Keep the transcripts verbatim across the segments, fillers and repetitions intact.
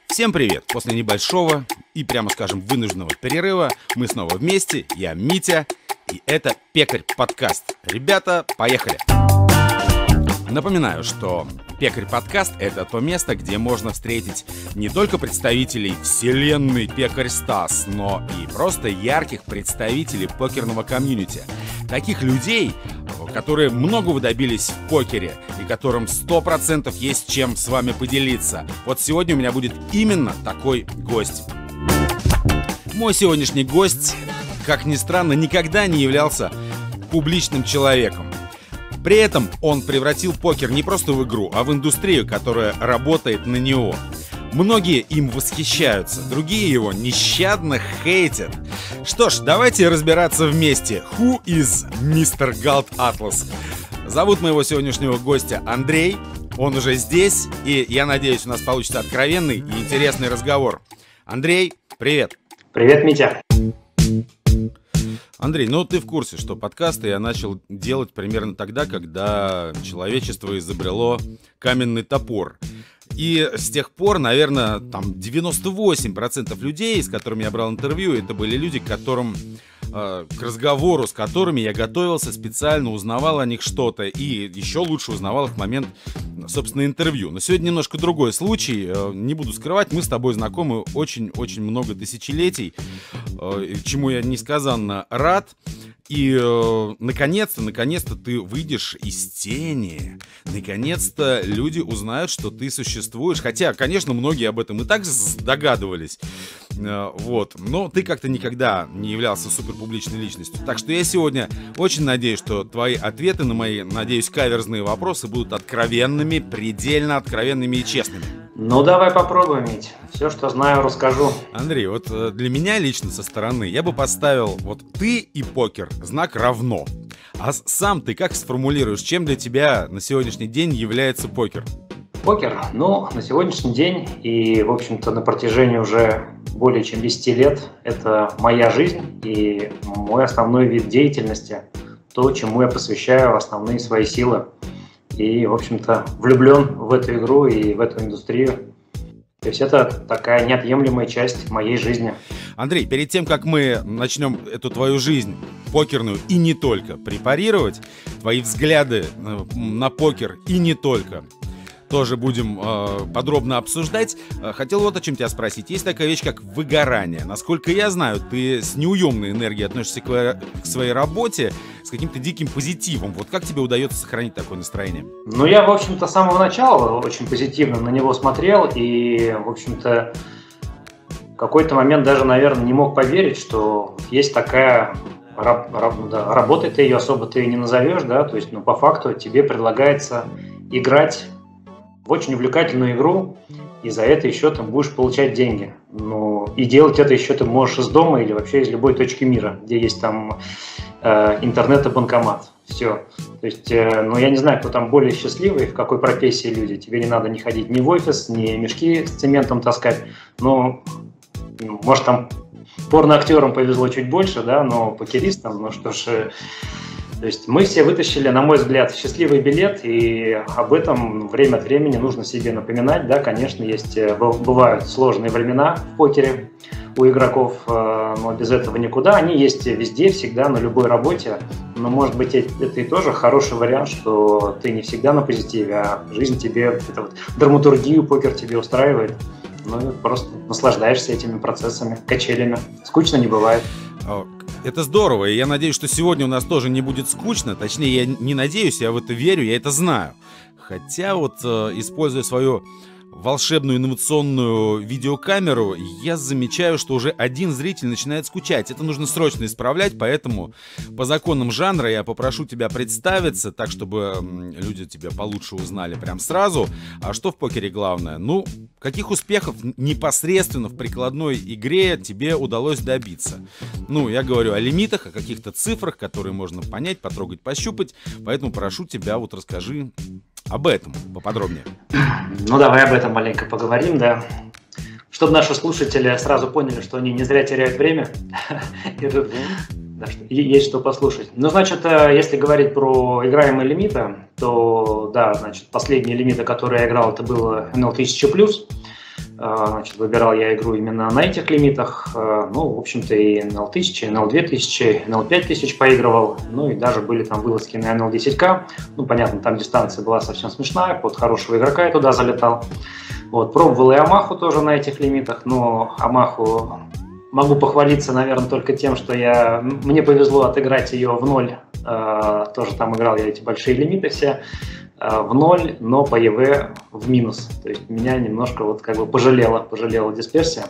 Всем привет! После небольшого и, прямо скажем, вынужденного перерыва мы снова вместе. Я Митя, и это Пекарь подкаст. Ребята, поехали! Напоминаю, что Пекарь подкаст — это то место, где можно встретить не только представителей вселенной Пекарь Стас, но и просто ярких представителей покерного комьюнити. Таких людей, которые многого добились в покере и которым сто процентов есть чем с вами поделиться. Вот сегодня у меня будет именно такой гость. Мой сегодняшний гость, как ни странно, никогда не являлся публичным человеком. При этом он превратил покер не просто в игру, а в индустрию, которая работает на него. Многие им восхищаются, другие его нещадно хейтят. Что ж, давайте разбираться вместе. Who is мистер Galt Atlas? Зовут моего сегодняшнего гостя Андрей. Он уже здесь, и я надеюсь, у нас получится откровенный и интересный разговор. Андрей, привет. Привет, Митя. Андрей, ну ты в курсе, что подкасты я начал делать примерно тогда, когда человечество изобрело каменный топор. И с тех пор, наверное, там девяносто восемь процентов людей, с которыми я брал интервью, это были люди, к которым, э, к разговору с которыми я готовился специально, узнавал о них что-то и еще лучше узнавал их в момент, собственно, интервью. Но сегодня немножко другой случай, э, не буду скрывать, мы с тобой знакомы очень-очень много тысячелетий, э, чему я несказанно рад. И э, наконец-то, наконец-то ты выйдешь из тени. Наконец-то люди узнают, что ты существуешь. Хотя, конечно, многие об этом и так догадывались. Э, вот. Но ты как-то никогда не являлся суперпубличной личностью. Так что я сегодня очень надеюсь, что твои ответы на мои, надеюсь, каверзные вопросы будут откровенными, предельно откровенными и честными. Ну, давай попробуем, Мить. Все, что знаю, расскажу. Андрей, вот для меня лично со стороны я бы поставил вот ты и покер знак равно. А сам ты как сформулируешь, чем для тебя на сегодняшний день является покер? Покер? Ну, на сегодняшний день и, в общем-то, на протяжении уже более чем десять лет это моя жизнь и мой основной вид деятельности, то, чему я посвящаю основные свои силы. И, в общем-то, влюблен в эту игру и в эту индустрию. То есть это такая неотъемлемая часть моей жизни. Андрей, перед тем, как мы начнем эту твою жизнь покерную и не только препарировать, твои взгляды на покер и не только, тоже будем э, подробно обсуждать. Хотел вот о чем тебя спросить. Есть такая вещь, как выгорание. Насколько я знаю, ты с неуемной энергией относишься к, к своей работе, с каким-то диким позитивом. Вот как тебе удается сохранить такое настроение? Ну, я, в общем-то, с самого начала очень позитивно на него смотрел. И, в общем-то, в какой-то момент даже, наверное, не мог поверить, что есть такая раб, раб, да, работа, ты ее особо ты не назовешь, да, то есть, ну, по факту тебе предлагается играть в очень увлекательную игру, и за это еще ты будешь получать деньги. Ну, и делать это еще ты можешь из дома или вообще из любой точки мира, где есть там э, интернет и банкомат. Все. То есть, э, ну, я не знаю, кто там более счастливый, в какой профессии люди. Тебе не надо не ходить ни в офис, ни мешки с цементом таскать. Ну, может, там порноактерам повезло чуть больше, да, но покеристам, ну что ж... Э, То есть мы все вытащили, на мой взгляд, счастливый билет, и об этом время от времени нужно себе напоминать. Да, конечно, есть, бывают сложные времена в покере у игроков, но без этого никуда. Они есть везде, всегда, на любой работе. Но, может быть, это и тоже хороший вариант, что ты не всегда на позитиве, а жизнь тебе, это вот, драматургию покер тебе устраивает. Ну, просто наслаждаешься этими процессами, качелями. Скучно не бывает. Это здорово, и я надеюсь, что сегодня у нас тоже не будет скучно. Точнее, я не надеюсь, я в это верю, я это знаю. Хотя вот, э, используя свою волшебную инновационную видеокамеру, я замечаю, что уже один зритель начинает скучать. Это нужно срочно исправлять, поэтому по законам жанра я попрошу тебя представиться, так, чтобы люди тебя получше узнали прям сразу. А что в покере главное? Ну, каких успехов непосредственно в прикладной игре тебе удалось добиться? Ну, я говорю о лимитах, о каких-то цифрах, которые можно понять, потрогать, пощупать. Поэтому прошу тебя, вот расскажи об этом поподробнее. Ну, давай об этом маленько поговорим, да. Чтобы наши слушатели сразу поняли, что они не зря теряют время. Есть что послушать. Ну, значит, если говорить про играемые лимиты, то, да, значит, последние лимиты, которые я играл, это было эн эл тысяча плюс. Значит, выбирал я игру именно на этих лимитах. Ну, в общем-то, и эн эл тысяча, эн эл две тысячи, эн эл пять тысяч поигрывал. Ну, и даже были там вылазки на эн эл десять ка. Ну, понятно, там дистанция была совсем смешная. Под хорошего игрока я туда залетал. Вот, пробовал и Амаху тоже на этих лимитах. Но Амаху могу похвалиться, наверное, только тем, что я... мне повезло отыграть ее в ноль. Тоже там играл я эти большие лимиты все. В ноль, но по ЕВ в минус. То есть меня немножко вот как бы пожалела, пожалела дисперсия.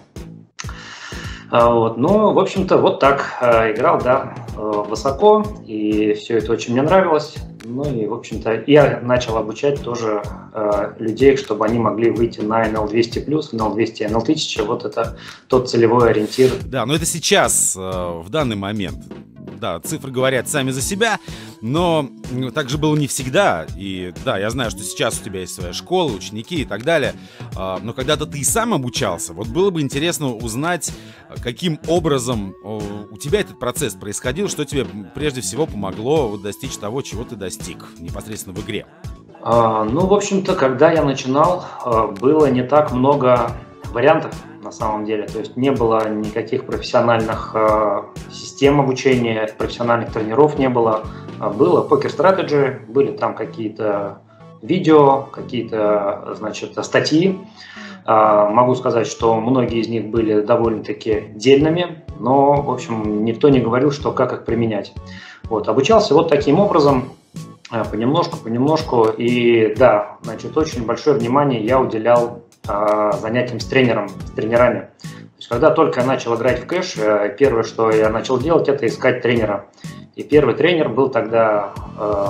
Вот. Ну, в общем-то, вот так играл, да, высоко, и все это очень мне нравилось. Ну и, в общем-то, я начал обучать тоже э, людей, чтобы они могли выйти на эн эл двести плюс, эн эл двести, эн эл тысяча. Вот это тот целевой ориентир. Да, но это сейчас, э, в данный момент. Да, цифры говорят сами за себя, но так же было не всегда. И да, я знаю, что сейчас у тебя есть своя школа, ученики и так далее. Но когда-то ты и сам обучался. Вот было бы интересно узнать, каким образом у тебя этот процесс происходил, что тебе прежде всего помогло вот достичь того, чего ты достиг непосредственно в игре. А, ну, в общем-то, когда я начинал, было не так много вариантов. На самом деле, то есть не было никаких профессиональных э, систем обучения, профессиональных тренеров не было. Было Poker Strategy, были там какие-то видео, какие-то, значит, статьи. Э, могу сказать, что многие из них были довольно-таки дельными, но, в общем, никто не говорил, что как их применять. Вот, обучался вот таким образом, э, понемножку, понемножку. И да, значит, очень большое внимание я уделял занятиям с тренером, с тренерами. То есть, когда только я начал играть в кэш, первое, что я начал делать, это искать тренера. И первый тренер был тогда э,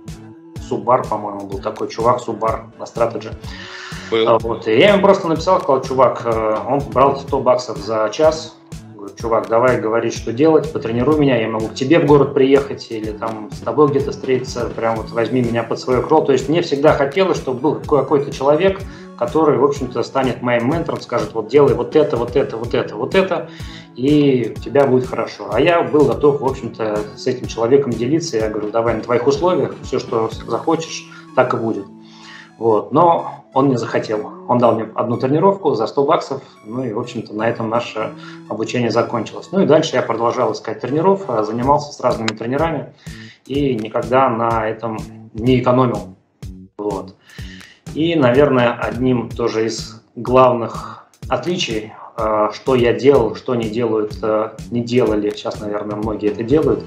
Субар, по-моему, был такой чувак, Субар на Strategy. Вот. И я ему просто написал, сказал, чувак, э, он брал сто баксов за час. Говорю, чувак, давай говорить, что делать, потренируй меня, я могу к тебе в город приехать или там с тобой где-то встретиться, прям вот возьми меня под свое крыло. То есть мне всегда хотелось, чтобы был какой-то человек, который, в общем-то, станет моим ментором, скажет, вот делай вот это, вот это, вот это, вот это, и у тебя будет хорошо. А я был готов, в общем-то, с этим человеком делиться. Я говорю, давай на твоих условиях, все, что захочешь, так и будет. Вот. Но он не захотел. Он дал мне одну тренировку за сто баксов, ну и, в общем-то, на этом наше обучение закончилось. Ну и дальше я продолжал искать тренеров, занимался с разными тренерами и никогда на этом не экономил. Вот. И, наверное, одним тоже из главных отличий, что я делал, что не делают, не делали, сейчас, наверное, многие это делают,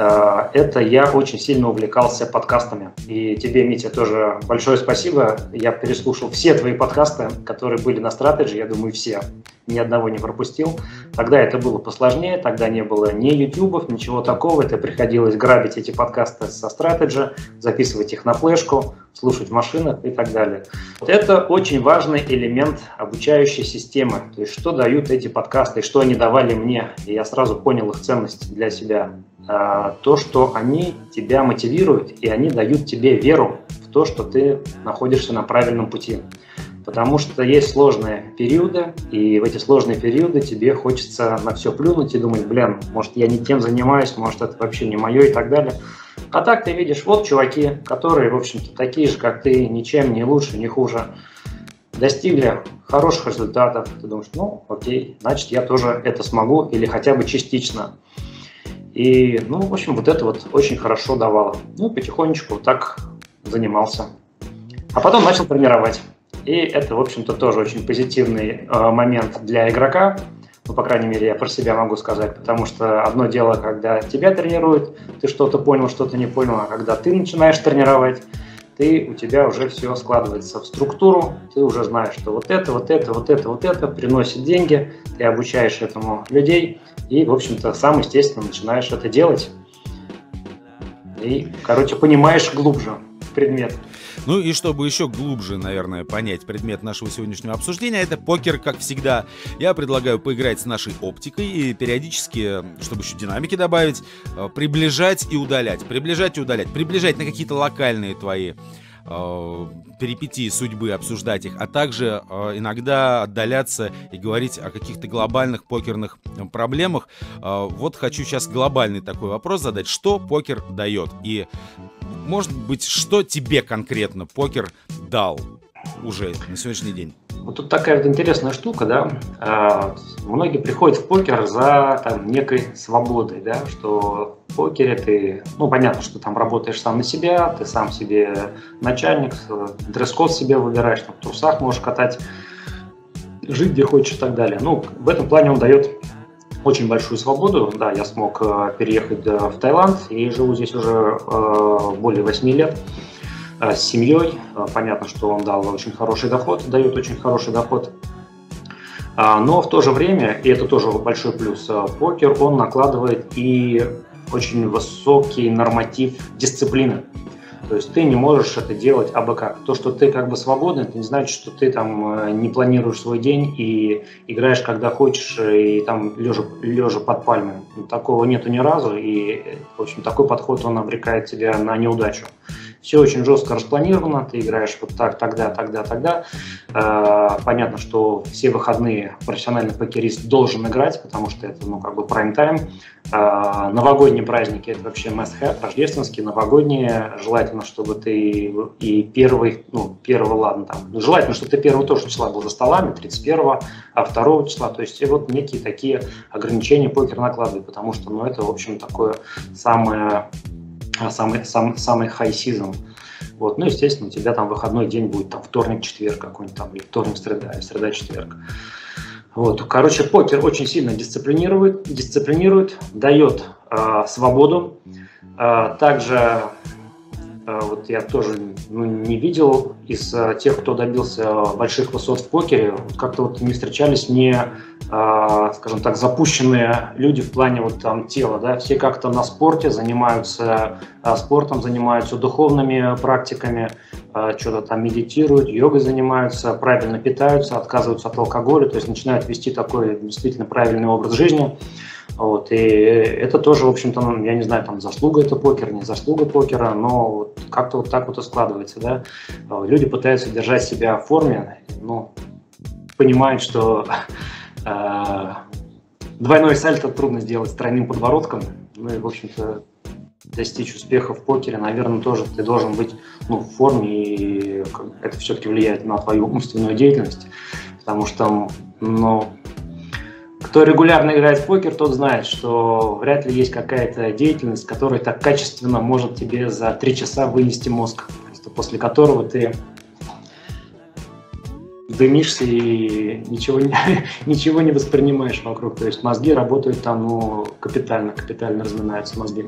это я очень сильно увлекался подкастами. И тебе, Митя, тоже большое спасибо. Я переслушал все твои подкасты, которые были на Strategy, я думаю, все. Ни одного не пропустил. Тогда это было посложнее, тогда не было ни ютубов, ничего такого. Это приходилось грабить эти подкасты со Strategy, записывать их на флешку, слушать в машинах и так далее. Это очень важный элемент обучающей системы. То есть, что дают эти подкасты, что они давали мне. И я сразу понял их ценность для себя. То, что они тебя мотивируют, и они дают тебе веру в то, что ты находишься на правильном пути. Потому что есть сложные периоды, и в эти сложные периоды тебе хочется на все плюнуть и думать, блин, может, я не тем занимаюсь, может, это вообще не мое и так далее. А так ты видишь, вот чуваки, которые, в общем-то, такие же, как ты, ничем не лучше, не хуже, достигли хороших результатов. Ты думаешь, ну, окей, значит, я тоже это смогу или хотя бы частично. И, ну, в общем, вот это вот очень хорошо давало. Ну, потихонечку так занимался. А потом начал тренировать. И это, в общем-то, тоже очень позитивный э, момент для игрока. Ну, по крайней мере, я про себя могу сказать. Потому что одно дело, когда тебя тренируют, ты что-то понял, что-то не понял. А когда ты начинаешь тренировать, ты, у тебя уже все складывается в структуру. Ты уже знаешь, что вот это, вот это, вот это, вот это приносит деньги. Ты обучаешь этому людей. И, в общем-то, сам, естественно, начинаешь это делать. И, короче, понимаешь глубже предмет. Ну и чтобы еще глубже, наверное, понять предмет нашего сегодняшнего обсуждения, это покер, как всегда. Я предлагаю поиграть с нашей оптикой и периодически, чтобы еще динамики добавить, приближать и удалять. Приближать и удалять. Приближать на какие-то локальные твои перипетии судьбы, обсуждать их, а также э, иногда отдаляться и говорить о каких-то глобальных покерных проблемах. Э, вот хочу сейчас глобальный такой вопрос задать. Что покер дает? И, может быть, что тебе конкретно покер дал уже на сегодняшний день? Вот тут такая вот интересная штука, да, а, многие приходят в покер за там, некой свободой, да, что в покере ты, ну, понятно, что там работаешь сам на себя, ты сам себе начальник, дресс-код себе выбираешь, там, в трусах можешь катать, жить где хочешь и так далее. Ну, в этом плане он дает очень большую свободу, да, я смог э, переехать э, в Таиланд и живу здесь уже э, более восьми лет. С семьей. Понятно, что он дал очень хороший доход, дает очень хороший доход. Но в то же время, и это тоже большой плюс, покер, он накладывает и очень высокий норматив дисциплины. То есть ты не можешь это делать абы как. То, что ты как бы свободный, это не значит, что ты там не планируешь свой день и играешь когда хочешь, и там лежа, лежа под пальмой. Такого нету ни разу, и, в общем, такой подход, он обрекает тебя на неудачу. Все очень жестко распланировано, ты играешь вот так, тогда, тогда, тогда. Э, понятно, что все выходные профессиональный покерист должен играть, потому что это, ну, как бы прайм-тайм. Э, новогодние праздники – это вообще must-have, рождественские, новогодние. Желательно, чтобы ты и первый, ну, первого, ладно, там, желательно, чтобы ты первого тоже числа был за столами, тридцать первого, а второго числа. То есть, и вот некие такие ограничения покер накладывает, потому что, ну, это, в общем, такое самое... самый, сам, самый high season. Вот. Ну, естественно, у тебя там выходной день будет там вторник, четверг какой-нибудь там, или вторник, среда, или среда, четверг. Вот. Короче, покер очень сильно дисциплинирует, дисциплинирует, дает э, свободу. Э, также э, вот я тоже, ну, не видел из э, тех, кто добился больших высот в покере, вот как-то вот не встречались мне, э, скажем так, запущенные люди в плане вот там тела, да, все как-то на спорте занимаются, э, спортом занимаются, духовными практиками, э, что-то там медитируют, йогой занимаются, правильно питаются, отказываются от алкоголя, то есть начинают вести такой действительно правильный образ жизни. Вот, и это тоже, в общем-то, ну, я не знаю, там, заслуга это покера, не заслуга покера, но вот как-то вот так вот и складывается, да. Люди пытаются держать себя в форме, но понимают, что э, двойной сальто трудно сделать с тройным подбородком, ну и, в общем-то, достичь успеха в покере, наверное, тоже ты должен быть, ну, в форме, и это все-таки влияет на твою умственную деятельность, потому что, ну, кто регулярно играет в покер, тот знает, что вряд ли есть какая-то деятельность, которая так качественно может тебе за три часа вынести мозг, после которого ты дымишься и ничего не, ничего не воспринимаешь вокруг. То есть мозги работают там, ну, капитально, капитально разминаются мозги.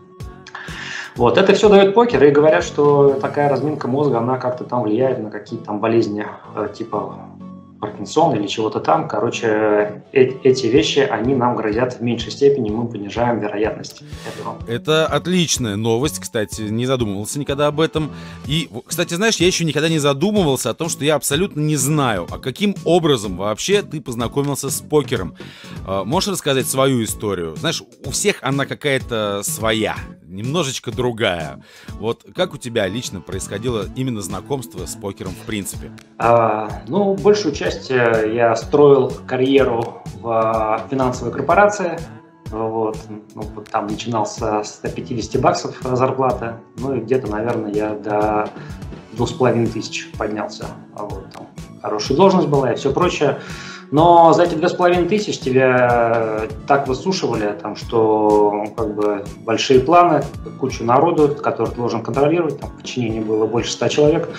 Вот, это все дает покер, и говорят, что такая разминка мозга, она как-то там влияет на какие-то там болезни, типа Паркинсон или чего-то там. Короче, э- эти вещи, они нам грозят в меньшей степени, мы понижаем вероятность этого. Это отличная новость, кстати, не задумывался никогда об этом. И, кстати, знаешь, я еще никогда не задумывался о том, что я абсолютно не знаю, а каким образом вообще ты познакомился с покером. Можешь рассказать свою историю? Знаешь, у всех она какая-то своя, немножечко другая. Вот как у тебя лично происходило именно знакомство с покером в принципе? А, ну, большую часть я строил карьеру в финансовой корпорации. Вот. Ну, там начинал со ста пятидесяти баксов зарплата. Ну и где-то, наверное, я до двух с половиной тысяч поднялся. Вот. Там хорошая должность была и все прочее. Но за эти две с половиной тысяч тебя так высушивали, там, что как бы большие планы, кучу народу, которых ты должен контролировать. Там в подчинении было больше ста человек.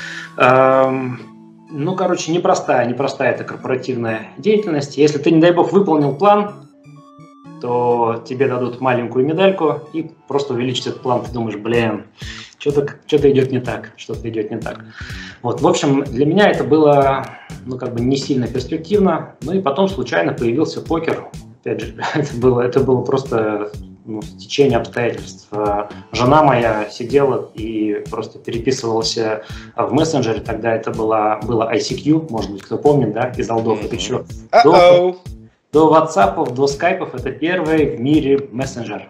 Эм, ну, короче, непростая, непростая эта корпоративная деятельность. Если ты, не дай бог, выполнил план, то тебе дадут маленькую медальку и просто увеличат этот план. Ты думаешь, блин, что-то, что-то идет не так, что-то идет не так. Вот, в общем, для меня это было, ну, как бы не сильно перспективно. Ну и потом случайно появился покер. Опять же, это было, это было просто, ну, стечение обстоятельств. Жена моя сидела и просто переписывалась в мессенджере. Тогда это было, было ай си кью, может быть, кто помнит, да, из олдов. Это еще до, до WhatsApp, до скайпов. Это первый в мире мессенджер.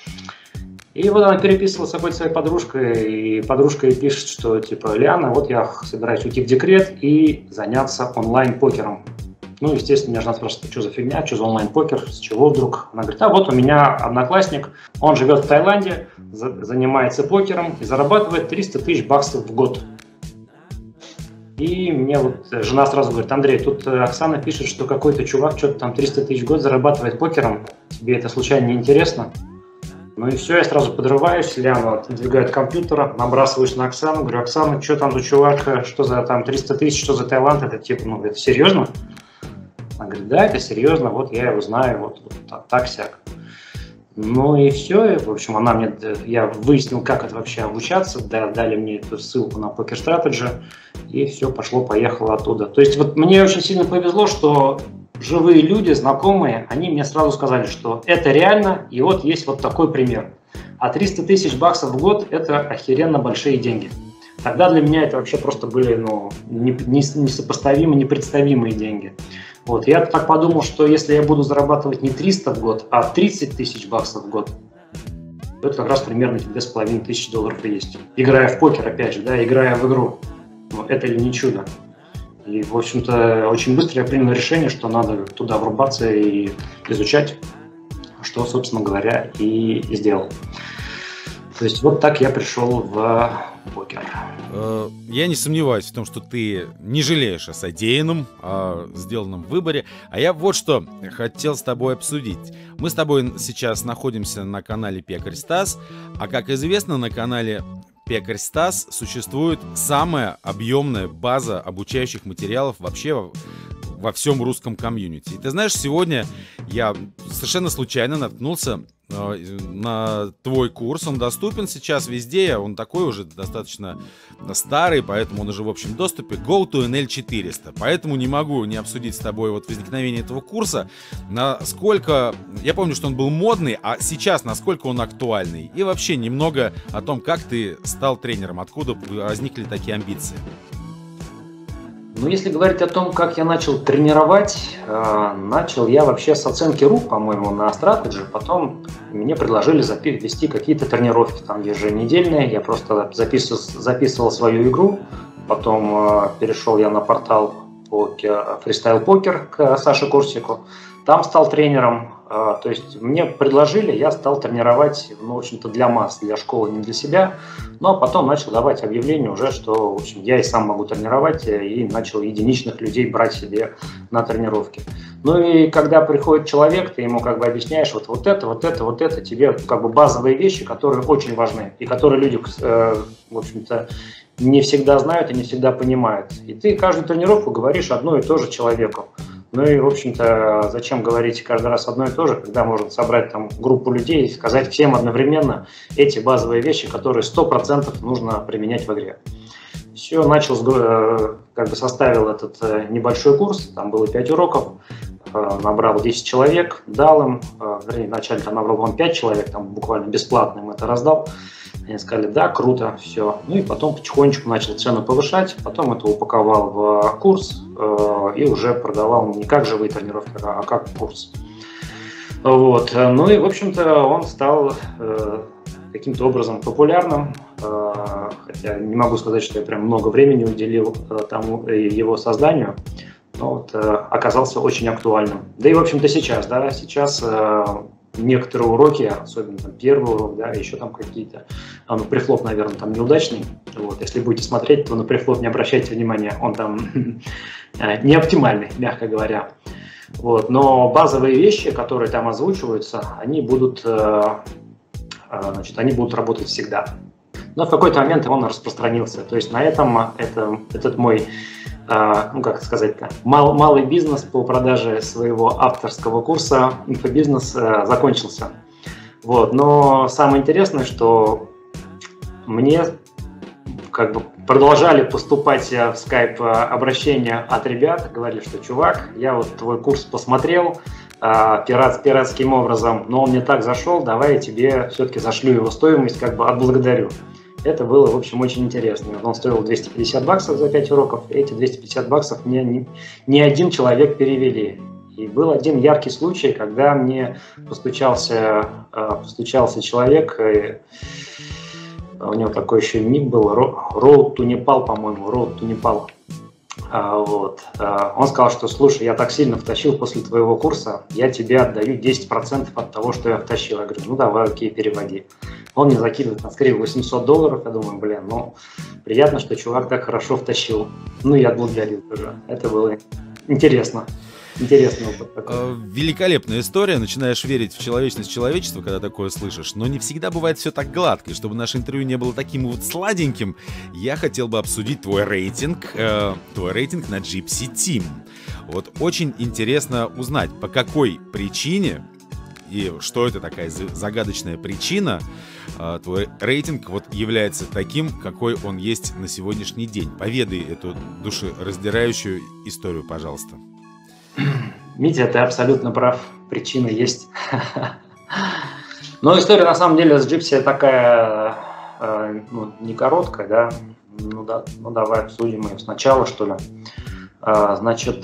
И вот она переписывалась с собой своей подружкой, и подружка ей пишет, что типа: Лиана, вот я собираюсь уйти в декрет и заняться онлайн-покером. Ну, естественно, меня жена спрашивает, что за фигня, что за онлайн-покер, с чего вдруг? Она говорит, а вот у меня одноклассник, он живет в Таиланде, за- занимается покером и зарабатывает триста тысяч баксов в год. И мне вот жена сразу говорит: Андрей, тут Оксана пишет, что какой-то чувак что-то там триста тысяч в год зарабатывает покером. Тебе это случайно не интересно? Ну и все, я сразу подрываюсь, Ляну отодвигаю от компьютера, набрасываюсь на Оксану, говорю: Оксана, что там за чувак, что за там триста тысяч, что за Таиланд, это типа, ну это серьезно? Она говорит: да, это серьезно, вот я его знаю, вот, вот так, так-сяк. Ну и все, в общем, она мне, я выяснил, как это вообще обучаться, дали мне эту ссылку на Poker Strategy, и все, пошло-поехало оттуда. То есть вот мне очень сильно повезло, что живые люди, знакомые, они мне сразу сказали, что это реально, и вот есть вот такой пример. А триста тысяч баксов в год – это охеренно большие деньги. Тогда для меня это вообще просто были, ну, несопоставимые, непредставимые деньги. Вот, я так подумал, что если я буду зарабатывать не триста в год, а тридцать тысяч баксов в год, то это как раз примерно две с половиной тысячи долларов и есть. Играя в покер, опять же, да, играя в игру. Ну, это ли не чудо? И, в общем-то, очень быстро я принял решение, что надо туда врубаться и изучать, что, собственно говоря, и сделал. То есть вот так я пришел в покер. Я не сомневаюсь в том, что ты не жалеешь о содеянном, о сделанном выборе. А я вот что хотел с тобой обсудить. Мы с тобой сейчас находимся на канале Пекарь Стас, а, как известно, на канале Пекарь Стас существует самая объемная база обучающих материалов вообще во, во всем русском комьюнити. И ты знаешь, сегодня я совершенно случайно наткнулся на твой курс. Он доступен сейчас везде, он такой уже достаточно старый, поэтому он уже в общем доступе. Go to эн эл четыреста. Поэтому не могу не обсудить с тобой вот возникновение этого курса, насколько, я помню, что он был модный, а сейчас насколько он актуальный. И вообще немного о том, как ты стал тренером, откуда возникли такие амбиции. Ну, если говорить о том, как я начал тренировать, э, начал я вообще с оценки рук, по-моему, на Strategy. Потом мне предложили запи- вести какие-то тренировки там еженедельные. Я просто записывал, записывал свою игру. Потом э, перешел я на портал Freestyle Poker к Саше Курсику. Там стал тренером. Э, то есть мне предложили, я стал тренировать, ну, в общем-то, для масс, для школы, не для себя. Ну, а потом начал давать объявление уже, что, в общем, я и сам могу тренировать, и начал единичных людей брать себе на тренировки. Ну и когда приходит человек, ты ему как бы объясняешь вот, вот это, вот это, вот это, тебе как бы базовые вещи, которые очень важны, и которые люди, э, в общем-то, не всегда знают и не всегда понимают. И ты каждую тренировку говоришь одно и то же человеку. Ну и, в общем-то, зачем говорить каждый раз одно и то же, когда можно собрать там группу людей и сказать всем одновременно эти базовые вещи, которые сто процентов нужно применять в игре. Все, начал, как бы составил этот небольшой курс, там было пять уроков, набрал десять человек, дал им, вернее, вначале там набрал вам пять человек, там буквально бесплатно им это раздал. Они сказали: да, круто, все. Ну и потом потихонечку начал цену повышать, потом это упаковал в курс э, и уже продавал не как живые тренировки, а как курс. Вот. Ну и, в общем-то, он стал э, каким-то образом популярным, э, хотя не могу сказать, что я прям много времени уделил э, тому, э, его созданию, но вот, э, оказался очень актуальным. Да и, в общем-то, сейчас, да, сейчас... Э, некоторые уроки, особенно там, первый урок, да, еще там какие-то, а, ну, префлоп, наверное, там неудачный, вот, если будете смотреть, то на префлоп не обращайте внимания, он там не оптимальный, мягко говоря, вот, но базовые вещи, которые там озвучиваются, они будут, значит, они будут работать всегда, но в какой-то момент он распространился, то есть на этом это, этот мой, ну, как сказать-то, мал, малый бизнес по продаже своего авторского курса «Инфобизнес» закончился. Вот. Но самое интересное, что мне как бы продолжали поступать в скайп обращения от ребят, говорили, что чувак, я вот твой курс посмотрел пират, пиратским образом, но он мне так зашел, давай я тебе все-таки зашлю его стоимость, как бы отблагодарю. Это было, в общем, очень интересно. Он стоил двести пятьдесят баксов за пять уроков. И эти двести пятьдесят баксов мне ни, ни один человек перевели. И был один яркий случай, когда мне постучался, постучался человек, и у него такой еще ник был, Road to Nepal, по-моему, Road to Nepal. Вот. Он сказал, что слушай, я так сильно втащил после твоего курса, я тебе отдаю десять процентов от того, что я втащил. Я говорю, ну давай, окей, переводи. Он мне закидывает на скрив восемьсот долларов. Я думаю, блин, ну, приятно, что чувак так хорошо втащил. Ну, я благодарю тоже. Это было интересно. Интересный опыт такой. Великолепная история. Начинаешь верить в человечность человечества, когда такое слышишь. Но не всегда бывает все так гладко. И чтобы наше интервью не было таким вот сладеньким, я хотел бы обсудить твой рейтинг, э, твой рейтинг на Gypsy Team. Вот очень интересно узнать, по какой причине и что это такая загадочная причина, э, твой рейтинг вот является таким, какой он есть на сегодняшний день. Поведай эту душераздирающую историю, пожалуйста. Митя, ты абсолютно прав, причина есть. Но история на самом деле с Gypsy такая, э, ну, не короткая, да? Ну, да, ну давай обсудим ее сначала, что ли. Э, значит,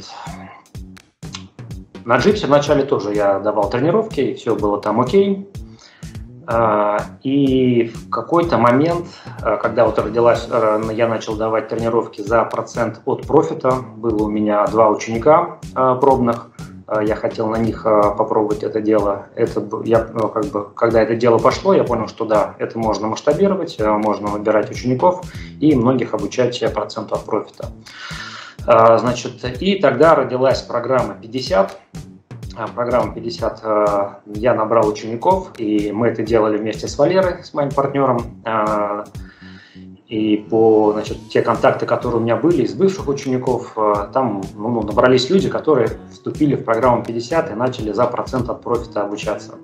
на Gypsy вначале тоже я давал тренировки, и все было там окей. Э, и в какой-то момент, э, когда вот родилась, э, я начал давать тренировки за процент от профита, было у меня два ученика э, пробных. Я хотел на них попробовать это дело. Это, я, как бы, когда это дело пошло, я понял, что да, это можно масштабировать, можно выбирать учеников и многих обучать проценту от профита. Значит, и тогда родилась программа пятьдесят. Программа пятьдесят, я набрал учеников, и мы это делали вместе с Валерой, с моим партнером. И по, значит, те контакты, которые у меня были из бывших учеников, там ну, набрались люди, которые вступили в программу пятьдесят и начали за процент от профита обучаться.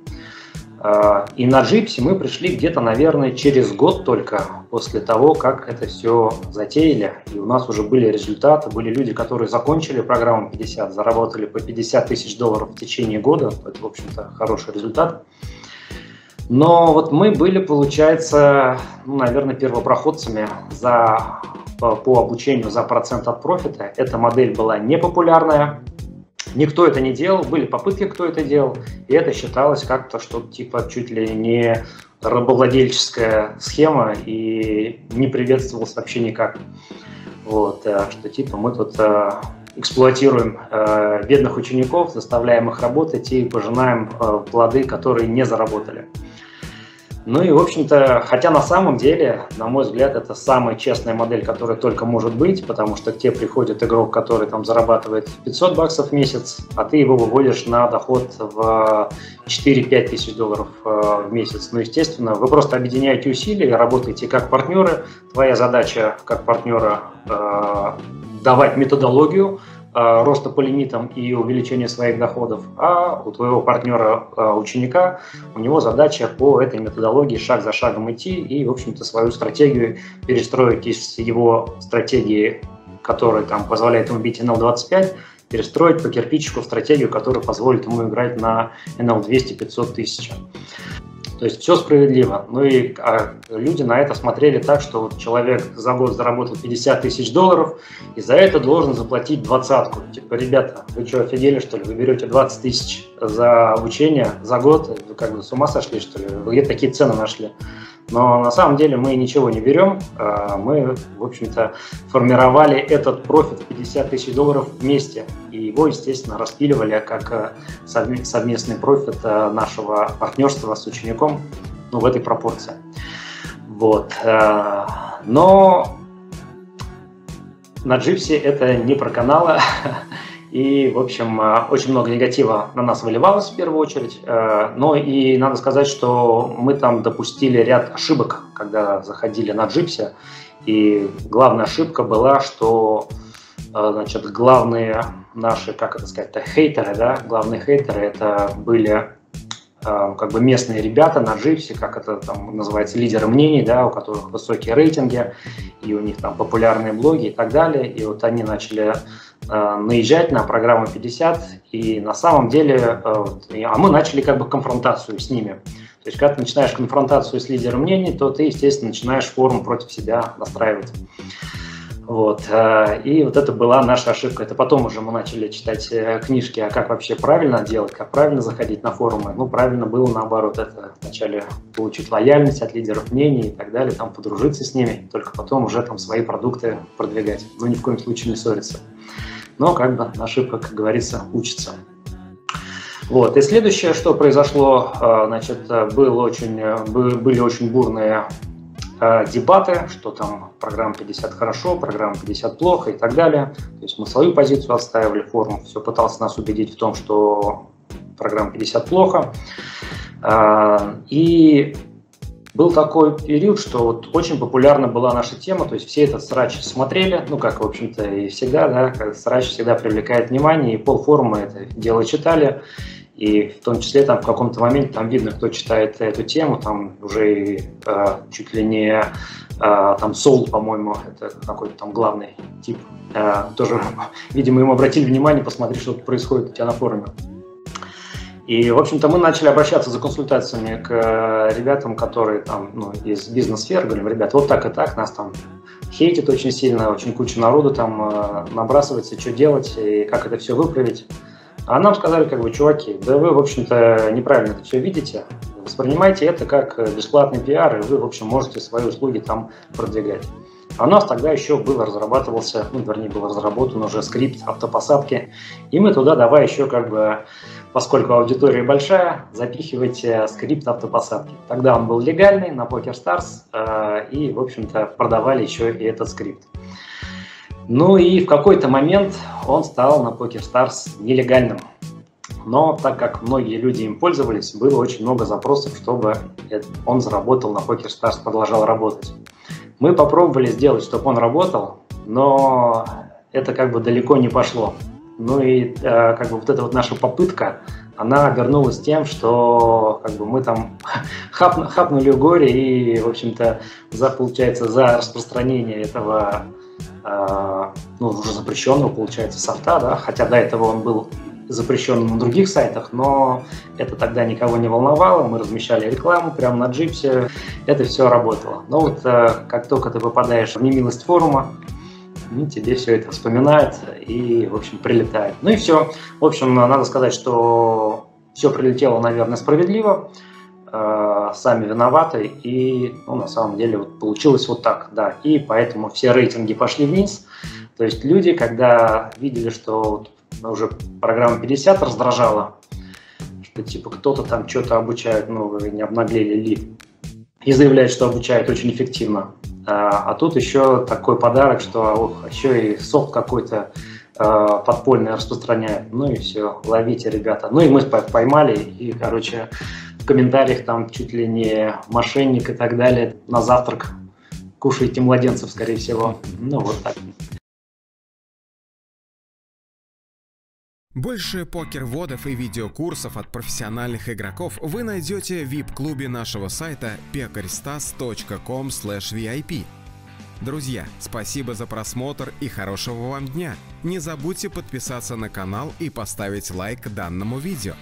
И на Gypsy мы пришли где-то, наверное, через год только после того, как это все затеяли. И у нас уже были результаты, были люди, которые закончили программу пятьдесят, заработали по пятьдесят тысяч долларов в течение года. Это, в общем-то, хороший результат. Но вот мы были, получается, ну, наверное, первопроходцами за, по, по обучению за процент от профита. Эта модель была непопулярная, никто это не делал, были попытки, кто это делал, и это считалось как-то что-то типа чуть ли не рабовладельческая схема и не приветствовалось вообще никак. Вот, что типа мы тут эксплуатируем бедных учеников, заставляем их работать и пожинаем плоды, которые не заработали. Ну и, в общем-то, хотя на самом деле, на мой взгляд, это самая честная модель, которая только может быть, потому что к тебе приходит игрок, который там зарабатывает пятьсот баксов в месяц, а ты его выводишь на доход в четыре-пять тысяч долларов в месяц. Ну, естественно, вы просто объединяете усилия, работаете как партнеры. Твоя задача как партнера э, давать методологию роста по лимитам и увеличения своих доходов, а у твоего партнера, ученика, у него задача по этой методологии шаг за шагом идти и, в общем-то, свою стратегию перестроить из его стратегии, которая там позволяет ему бить эн эл двадцать пять, перестроить по кирпичику в стратегию, которая позволит ему играть на эн эл двести-пятьсот тысяч. То есть все справедливо. Ну и а, люди на это смотрели так, что вот человек за год заработал пятьдесят тысяч долларов, и за это должен заплатить двадцатку. Типа, ребята, вы что, офигели, что ли? Вы берете двадцать тысяч за обучение за год? Вы как бы с ума сошли, что ли? Вы где такие цены нашли? Но на самом деле мы ничего не берем. Мы, в общем-то, формировали этот профит пятьдесят тысяч долларов вместе. И его, естественно, распиливали как совместный профит нашего партнерства с учеником, ну, в этой пропорции. Вот. Но на Gypsy это не проканало. И, в общем, очень много негатива на нас выливалось в первую очередь. Но и надо сказать, что мы там допустили ряд ошибок, когда заходили на Gypsy. И главная ошибка была, что, значит, главные наши, как это сказать, хейтеры, да, главные хейтеры это были как бы местные ребята на Gypsy, как это там называется, лидеры мнений, да, у которых высокие рейтинги, и у них там популярные блоги и так далее. И вот они начали э, наезжать на программу пятьдесят, и на самом деле, э, а мы начали как бы конфронтацию с ними. То есть, когда ты начинаешь конфронтацию с лидером мнений, то ты, естественно, начинаешь форум против себя настраивать. Вот. И вот это была наша ошибка. Это потом уже мы начали читать книжки, а как вообще правильно делать, как правильно заходить на форумы. Ну, правильно было наоборот. Это вначале получить лояльность от лидеров мнений и так далее, там подружиться с ними, только потом уже там свои продукты продвигать. Ну, ни в коем случае не ссориться. Но как бы ошибка, как говорится, учится. Вот. И следующее, что произошло, значит, был очень, были очень бурные дебаты, что там программа пятьдесят хорошо, программа пятьдесят плохо и так далее. То есть мы свою позицию отстаивали, форум все пытался нас убедить в том, что программа пятьдесят плохо. И был такой период, что вот очень популярна была наша тема, то есть все этот срач смотрели, ну как, в общем-то, и всегда, да, срач всегда привлекает внимание, и полфорума это дело читали. И в том числе там в каком-то моменте там видно, кто читает эту тему, там уже и, э, чуть ли не э, там Сол, по-моему, это какой-то там главный тип, э, тоже, видимо, ему обратили внимание, посмотри, что тут происходит у тебя на форуме. И, в общем-то, мы начали обращаться за консультациями к ребятам, которые там, ну, из бизнес-сферы, говорим, ребят, вот так и так, нас там хейтит очень сильно, очень куча народу там э, набрасывается, что делать и как это все выправить. А нам сказали, как бы, чуваки, да вы, в общем-то, неправильно это все видите, воспринимайте это как бесплатный пиар, и вы, в общем, можете свои услуги там продвигать. А у нас тогда еще был разрабатывался, ну, вернее, был разработан уже скрипт автопосадки, и мы туда давай еще, как бы, поскольку аудитория большая, запихивать скрипт автопосадки. Тогда он был легальный на PokerStars, э, и, в общем-то, продавали еще и этот скрипт. Ну и в какой-то момент он стал на PokerStars нелегальным. Но так как многие люди им пользовались, было очень много запросов, чтобы он заработал на PokerStars, продолжал работать. Мы попробовали сделать, чтобы он работал, но это как бы далеко не пошло. Ну и э, как бы вот эта вот наша попытка, она обернулась тем, что как бы мы там хап, хапнули в горе и, в общем-то, за, получается, за распространение этого ну, уже запрещенного, получается, софта, да, хотя до этого он был запрещенным на других сайтах, но это тогда никого не волновало, мы размещали рекламу прямо на джипсе, это все работало. Но вот как только ты попадаешь в немилость форума, ну, тебе все это вспоминает и, в общем, прилетает. Ну и все. В общем, надо сказать, что все прилетело, наверное, справедливо. Сами виноваты, и, ну, на самом деле вот получилось вот так, да, и поэтому все рейтинги пошли вниз, то есть люди, когда видели, что вот уже программа пятьдесят раздражала, что типа кто-то там что-то обучает, ну, вы не обнаглели ли, и заявляет, что обучает очень эффективно, а, а тут еще такой подарок, что ох, еще и софт какой-то а, подпольный распространяет, ну и все, ловите, ребята, ну и мы поймали, и, короче, в комментариях там чуть ли не мошенник и так далее. На завтрак кушаете младенцев, скорее всего. Ну, вот так. Больше покер-водов и видеокурсов от профессиональных игроков вы найдете в ви ай пи-клубе нашего сайта пекарьстас точка ком слэш ви ай пи. Друзья, спасибо за просмотр и хорошего вам дня. Не забудьте подписаться на канал и поставить лайк данному видео.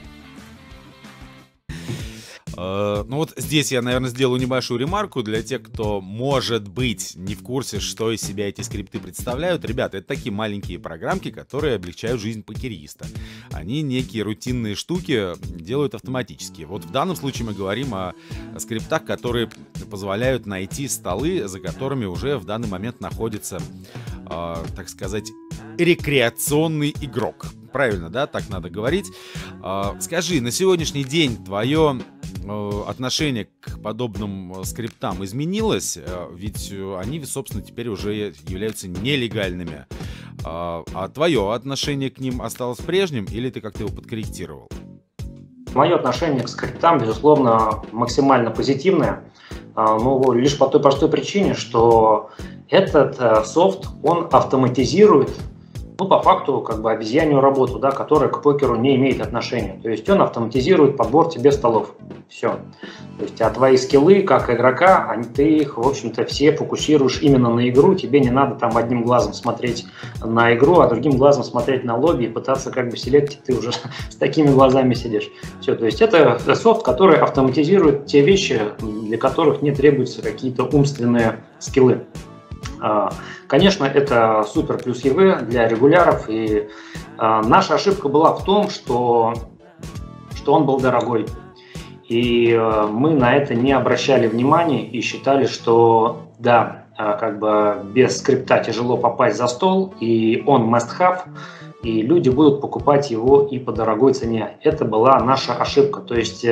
Ну вот здесь я, наверное, сделаю небольшую ремарку для тех, кто, может быть, не в курсе, что из себя эти скрипты представляют. Ребята, это такие маленькие программки, которые облегчают жизнь покериста. Они некие рутинные штуки делают автоматически. Вот в данном случае мы говорим о скриптах, которые позволяют найти столы, за которыми уже в данный момент находится, э, так сказать, рекреационный игрок. Правильно, да? Так надо говорить. Э, скажи, на сегодняшний день твое отношение к подобным скриптам изменилось, ведь они, собственно, теперь уже являются нелегальными. А твое отношение к ним осталось прежним или ты как-то его подкорректировал? Мое отношение к скриптам, безусловно, максимально позитивное, но лишь по той простой причине, что этот софт, он автоматизирует, ну, по факту, как бы обезьянью работу, да, которая к покеру не имеет отношения. То есть он автоматизирует подбор тебе столов. Все. То есть, а твои скиллы, как игрока, они, ты их, в общем-то, все фокусируешь именно на игру. Тебе не надо там одним глазом смотреть на игру, а другим глазом смотреть на лобби и пытаться как бы селектить, ты уже с такими глазами сидишь. Все. То есть это софт, который автоматизирует те вещи, для которых не требуются какие-то умственные скиллы. Конечно, это супер плюс ЕВ для регуляров, и а, наша ошибка была в том, что, что он был дорогой, и а, мы на это не обращали внимания и считали, что да, а, как бы без скрипта тяжело попасть за стол, и он must have, и люди будут покупать его и по дорогой цене. Это была наша ошибка. То есть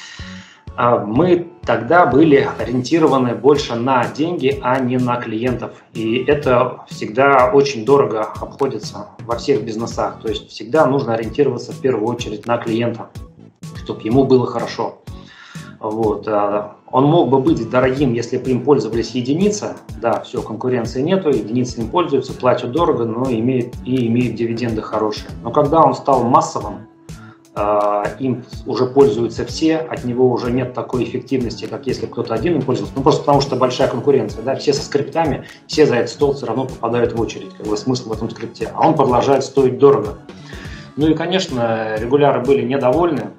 мы тогда были ориентированы больше на деньги, а не на клиентов. И это всегда очень дорого обходится во всех бизнесах. То есть всегда нужно ориентироваться в первую очередь на клиента, чтобы ему было хорошо. Вот. Он мог бы быть дорогим, если бы им пользовались единицы. Да, все, конкуренции нету, единицы им пользуются, платят дорого, но имеют, и имеют дивиденды хорошие. Но когда он стал массовым, им уже пользуются все, от него уже нет такой эффективности, как если кто-то один им пользуется. Ну, просто потому что большая конкуренция, да, все со скриптами, все за этот стол все равно попадают в очередь, как бы смысл в этом скрипте, а он продолжает стоить дорого. Ну и, конечно, регуляры были недовольны,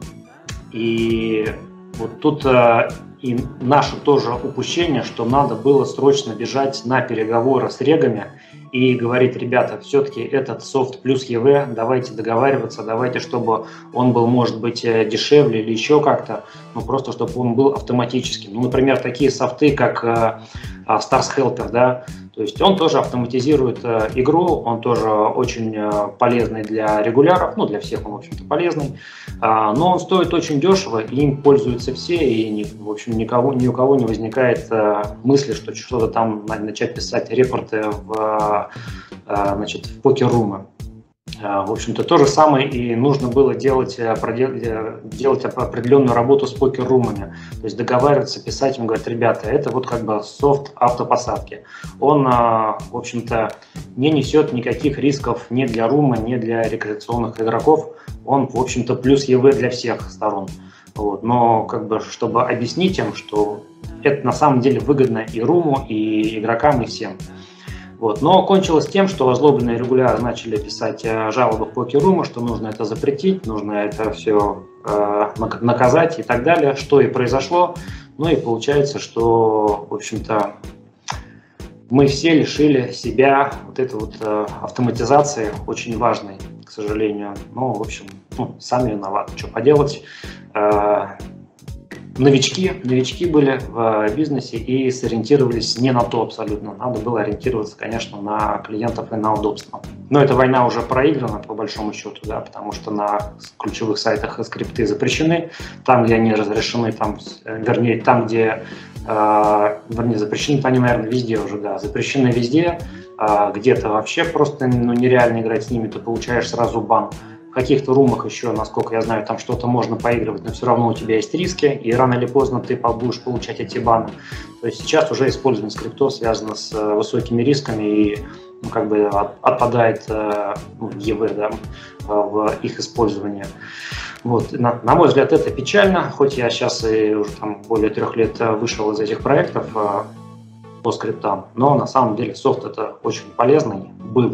и вот тут и наше тоже упущение, что надо было срочно бежать на переговоры с регами и говорить: ребята, все-таки этот софт плюс и ви, давайте договариваться, давайте, чтобы он был, может быть, дешевле или еще как-то, ну просто чтобы он был автоматическим. Ну, например, такие софты, как uh, Stars Helper, да, то есть он тоже автоматизирует uh, игру, он тоже очень uh, полезный для регуляров, ну для всех он, в общем-то, полезный, uh, но он стоит очень дешево, и им пользуются все, и, в общем, никого, ни у кого не возникает uh, мысли, что что-то там начать писать репорты в uh, значит, в покер-румы. В общем-то, то же самое и нужно было делать, делать определенную работу с покер-румами. То есть договариваться, писать им, говорят: ребята, это вот как бы софт автопосадки. Он, в общем-то, не несет никаких рисков ни для рума, ни для рекреационных игроков. Он, в общем-то, плюс и ви для всех сторон. Вот. Но, как бы, чтобы объяснить им, что это на самом деле выгодно и руму, и игрокам, и всем. Вот. Но кончилось тем, что озлобленные регуляры начали писать жалобы в покер-румы, что нужно это запретить, нужно это все э, наказать и так далее, что и произошло. Ну и получается, что, в общем-то, мы все лишили себя вот этой вот э, автоматизации, очень важной, к сожалению. Ну, в общем, ну, сами виноваты, что поделать. Э, Новички, новички были в бизнесе и сориентировались не на то абсолютно. Надо было ориентироваться, конечно, на клиентов и на удобство. Но эта война уже проиграна, по большому счету, да, потому что на ключевых сайтах скрипты запрещены. Там, где они разрешены, там, вернее, там, где э, вернее, запрещены, они, наверное, везде уже, да, запрещены везде. Э, где-то вообще просто ну, нереально играть с ними, ты получаешь сразу бан. В каких-то румах еще, насколько я знаю, там что-то можно поигрывать, но все равно у тебя есть риски, и рано или поздно ты будешь получать эти баны. То есть сейчас уже использование скриптов связано с высокими рисками и ну, как бы отпадает ну, и ви, да, в их использовании. Вот. На, на мой взгляд, это печально, хоть я сейчас и уже там более трех лет вышел из этих проектов по скриптам, но на самом деле софт это очень полезный был.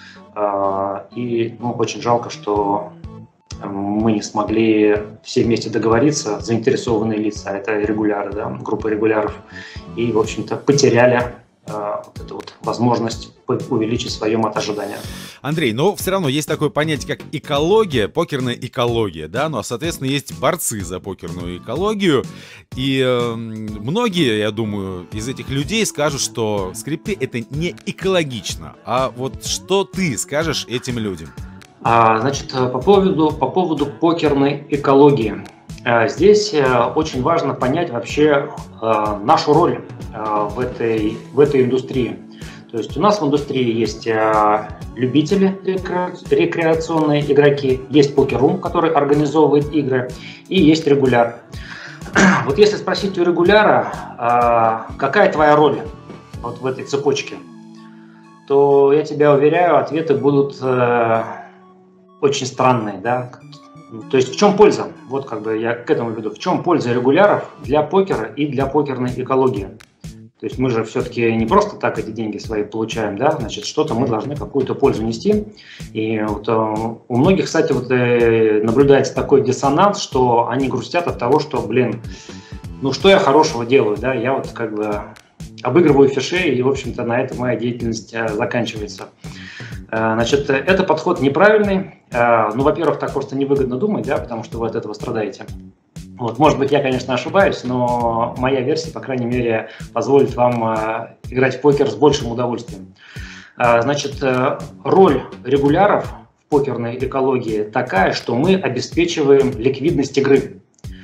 И ну, очень жалко, что мы не смогли все вместе договориться, заинтересованные лица, это регуляры, да, группа регуляров, и, в общем-то, потеряли э, вот эту вот возможность увеличить свое ожидание. Андрей, но все равно есть такое понятие, как экология, покерная экология, да, ну а, соответственно, есть борцы за покерную экологию, и э, многие, я думаю, из этих людей скажут, что скрипты — это не экологично, а вот что ты скажешь этим людям? А, значит, по поводу, по поводу покерной экологии. Здесь очень важно понять вообще нашу роль в этой, в этой индустрии. То есть у нас в индустрии есть любители, рекреационные игроки, есть покер-рум, который организовывает игры, и есть регуляр. Вот если спросить у регуляра, какая твоя роль вот в этой цепочке, то я тебя уверяю, ответы будут очень странные, да. То есть в чем польза? Вот как бы я к этому веду. В чем польза регуляров для покера и для покерной экологии? То есть мы же все-таки не просто так эти деньги свои получаем, да, значит, что-то мы должны какую-то пользу нести. И вот, у многих, кстати, вот, наблюдается такой диссонанс, что они грустят от того, что, блин, ну что я хорошего делаю, да, я вот как бы обыгрываю фиши, и, в общем-то, на этом моя деятельность заканчивается. Значит, это подход неправильный. Ну, во-первых, так просто невыгодно думать, да, потому что вы от этого страдаете. Вот, может быть, я, конечно, ошибаюсь, но моя версия, по крайней мере, позволит вам э, играть в покер с большим удовольствием. Э, значит, э, роль регуляров в покерной экологии такая, что мы обеспечиваем ликвидность игры.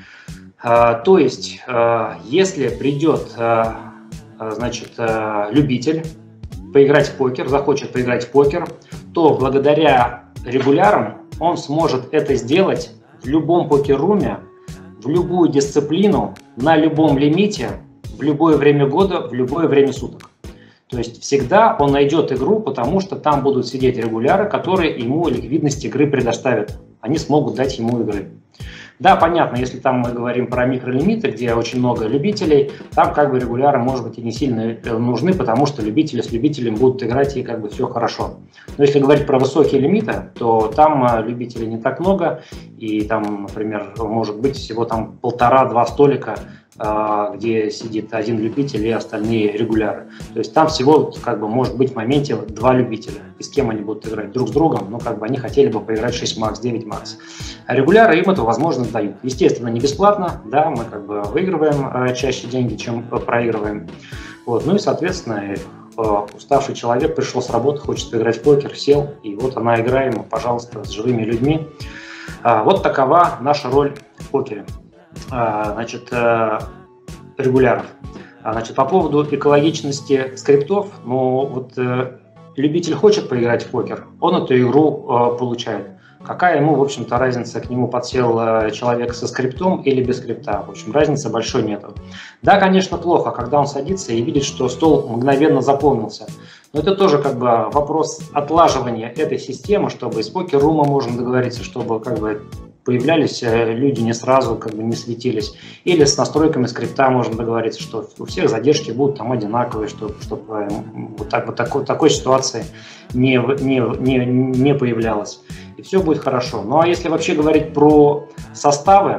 То есть, если придет, значит, любитель поиграть в покер, захочет поиграть в покер, то благодаря регулярам он сможет это сделать в любом покер-руме, в любую дисциплину, на любом лимите, в любое время года, в любое время суток. То есть всегда он найдет игру, потому что там будут сидеть регуляры, которые ему ликвидность игры предоставят. Они смогут дать ему игры. Да, понятно, если там мы говорим про микролимиты, где очень много любителей, там как бы регуляры, может быть, и не сильно нужны, потому что любители с любителем будут играть и как бы все хорошо. Но если говорить про высокие лимиты, то там любителей не так много, и там, например, может быть всего там полтора-два столика, где сидит один любитель и остальные регуляры. То есть там всего как бы может быть в моменте два любителя. И с кем они будут играть? Друг с другом, но как бы они хотели бы поиграть шесть макс, девять макс. А регуляры им эту возможность дают. Естественно, не бесплатно, да, мы как бы выигрываем чаще деньги, чем проигрываем. Вот. Ну и, соответственно, уставший человек пришел с работы, хочет поиграть в покер, сел, и вот она игра ему, пожалуйста, с живыми людьми. Вот такова наша роль в покере. Значит, регуляров. Значит, по поводу экологичности скриптов, ну вот любитель хочет поиграть в покер, он эту игру получает. Какая ему, в общем-то, разница, к нему подсел человек со скриптом или без скрипта? В общем, разницы большой нету. Да, конечно, плохо, когда он садится и видит, что стол мгновенно заполнился. Но это тоже как бы вопрос отлаживания этой системы, чтобы из покер-рума можно договориться, чтобы как бы появлялись люди не сразу, как бы не светились. Или с настройками скрипта можно договориться, что у всех задержки будут там одинаковые, чтобы, чтобы вот, так, вот такой, такой ситуации не, не, не, не появлялось. И все будет хорошо. Ну а если вообще говорить про составы,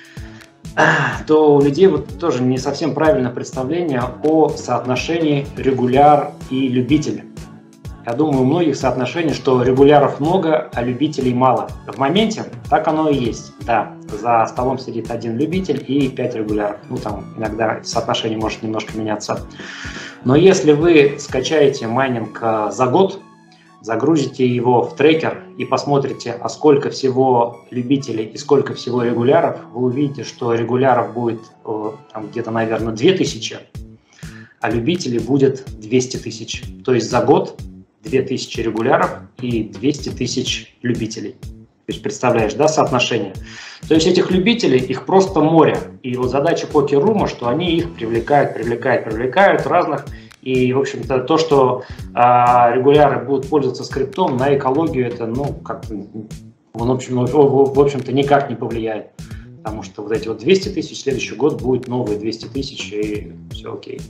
то у людей вот тоже не совсем правильное представление о соотношении регуляр и любитель. Я думаю, у многих соотношение, что регуляров много, а любителей мало. В моменте так оно и есть. Да, за столом сидит один любитель и пять регуляров. Ну, там иногда соотношение может немножко меняться. Но если вы скачаете майнинг за год, загрузите его в трекер и посмотрите, а сколько всего любителей и сколько всего регуляров, вы увидите, что регуляров будет там, где-то, наверное, две тысячи, а любителей будет двести тысяч. То есть за год две тысячи регуляров и двести тысяч любителей. То есть представляешь, да, соотношение. То есть этих любителей, их просто море. И вот задача покер-рума, что они их привлекают, привлекают, привлекают разных. И, в общем-то, то, что а, регуляры будут пользоваться скриптом, на экологию это, ну, как в общем, в общем-то, никак не повлияет. Потому что вот эти вот двести тысяч, следующий год будет новые двести тысяч, и все окей.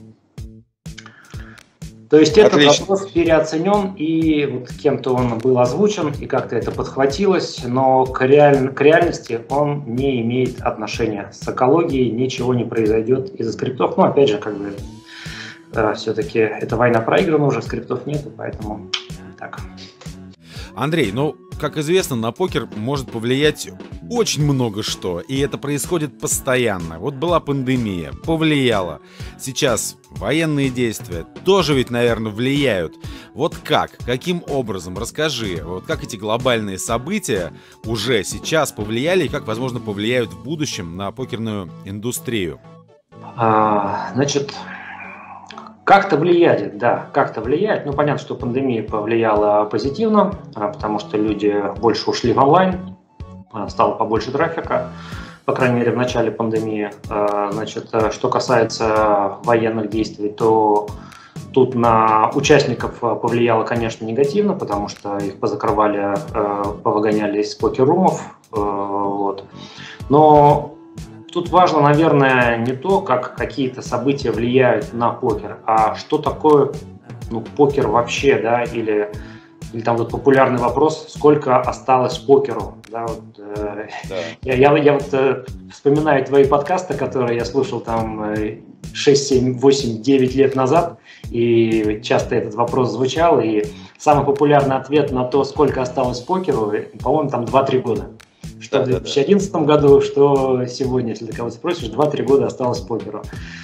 То есть этот Отлично. Вопрос переоценен, и вот кем-то он был озвучен, и как-то это подхватилось, но к, реаль... к реальности он не имеет отношения. С экологией ничего не произойдет из-за скриптов. Ну, опять же, как бы, э, все-таки эта война проиграна, уже скриптов нету, поэтому так. Андрей, ну, как известно, на покер может повлиять очень много что, и это происходит постоянно. Вот была пандемия, повлияла. Сейчас военные действия тоже ведь, наверное, влияют. Вот как? Каким образом? Расскажи, вот как эти глобальные события уже сейчас повлияли и как, возможно, повлияют в будущем на покерную индустрию? А, значит... Как-то влияет, да, как-то влияет. Ну, понятно, что пандемия повлияла позитивно, потому что люди больше ушли в онлайн, стало побольше трафика, по крайней мере, в начале пандемии. Значит, что касается военных действий, то тут на участников повлияло, конечно, негативно, потому что их позакрывали, повыгоняли из покер-румов. Вот. Но тут важно, наверное, не то, как какие-то события влияют на покер, а что такое, ну, покер вообще, да, или, или там вот популярный вопрос, сколько осталось покеру, да, вот, э, да. Я, я, я вот э, вспоминаю твои подкасты, которые я слушал там э, шесть, семь, восемь, девять лет назад, и часто этот вопрос звучал, и самый популярный ответ на то, сколько осталось покеру, по-моему, там два-три года. Что да, в две тысячи одиннадцатом да, да. году, что сегодня, если ты кого-то спросишь, два-три года осталось покеру.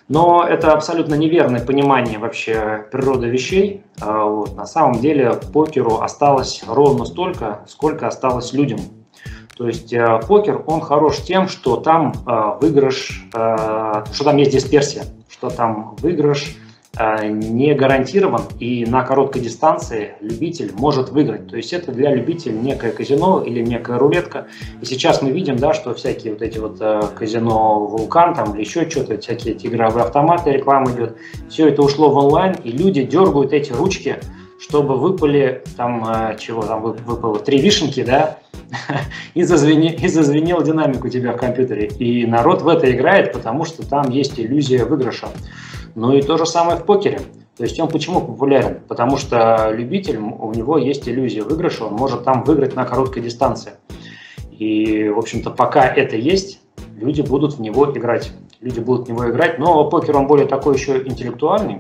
Но это абсолютно неверное понимание вообще природы вещей. Вот. На самом деле покеру осталось ровно столько, сколько осталось людям. То есть э, покер, он хорош тем, что там э, выигрыш, э, что там есть дисперсия, что там выигрыш э, не гарантирован, и на короткой дистанции любитель может выиграть. То есть это для любителей некое казино или некая рулетка. И сейчас мы видим, да, что всякие вот эти вот э, казино «Вулкан» там, или еще что-то, всякие эти игровые автоматы, реклама идет, все это ушло в онлайн, и люди дергают эти ручки, чтобы выпали там, э, чего там выпало, три вишенки, да, и, зазвени, и зазвенел динамик у тебя в компьютере. И народ в это играет, потому что там есть иллюзия выигрыша. Ну и то же самое в покере. То есть он почему популярен? Потому что любитель, у него есть иллюзия выигрыша, он может там выиграть на короткой дистанции. И, в общем-то, пока это есть, люди будут в него играть. Люди будут в него играть, но покер, он более такой еще интеллектуальный.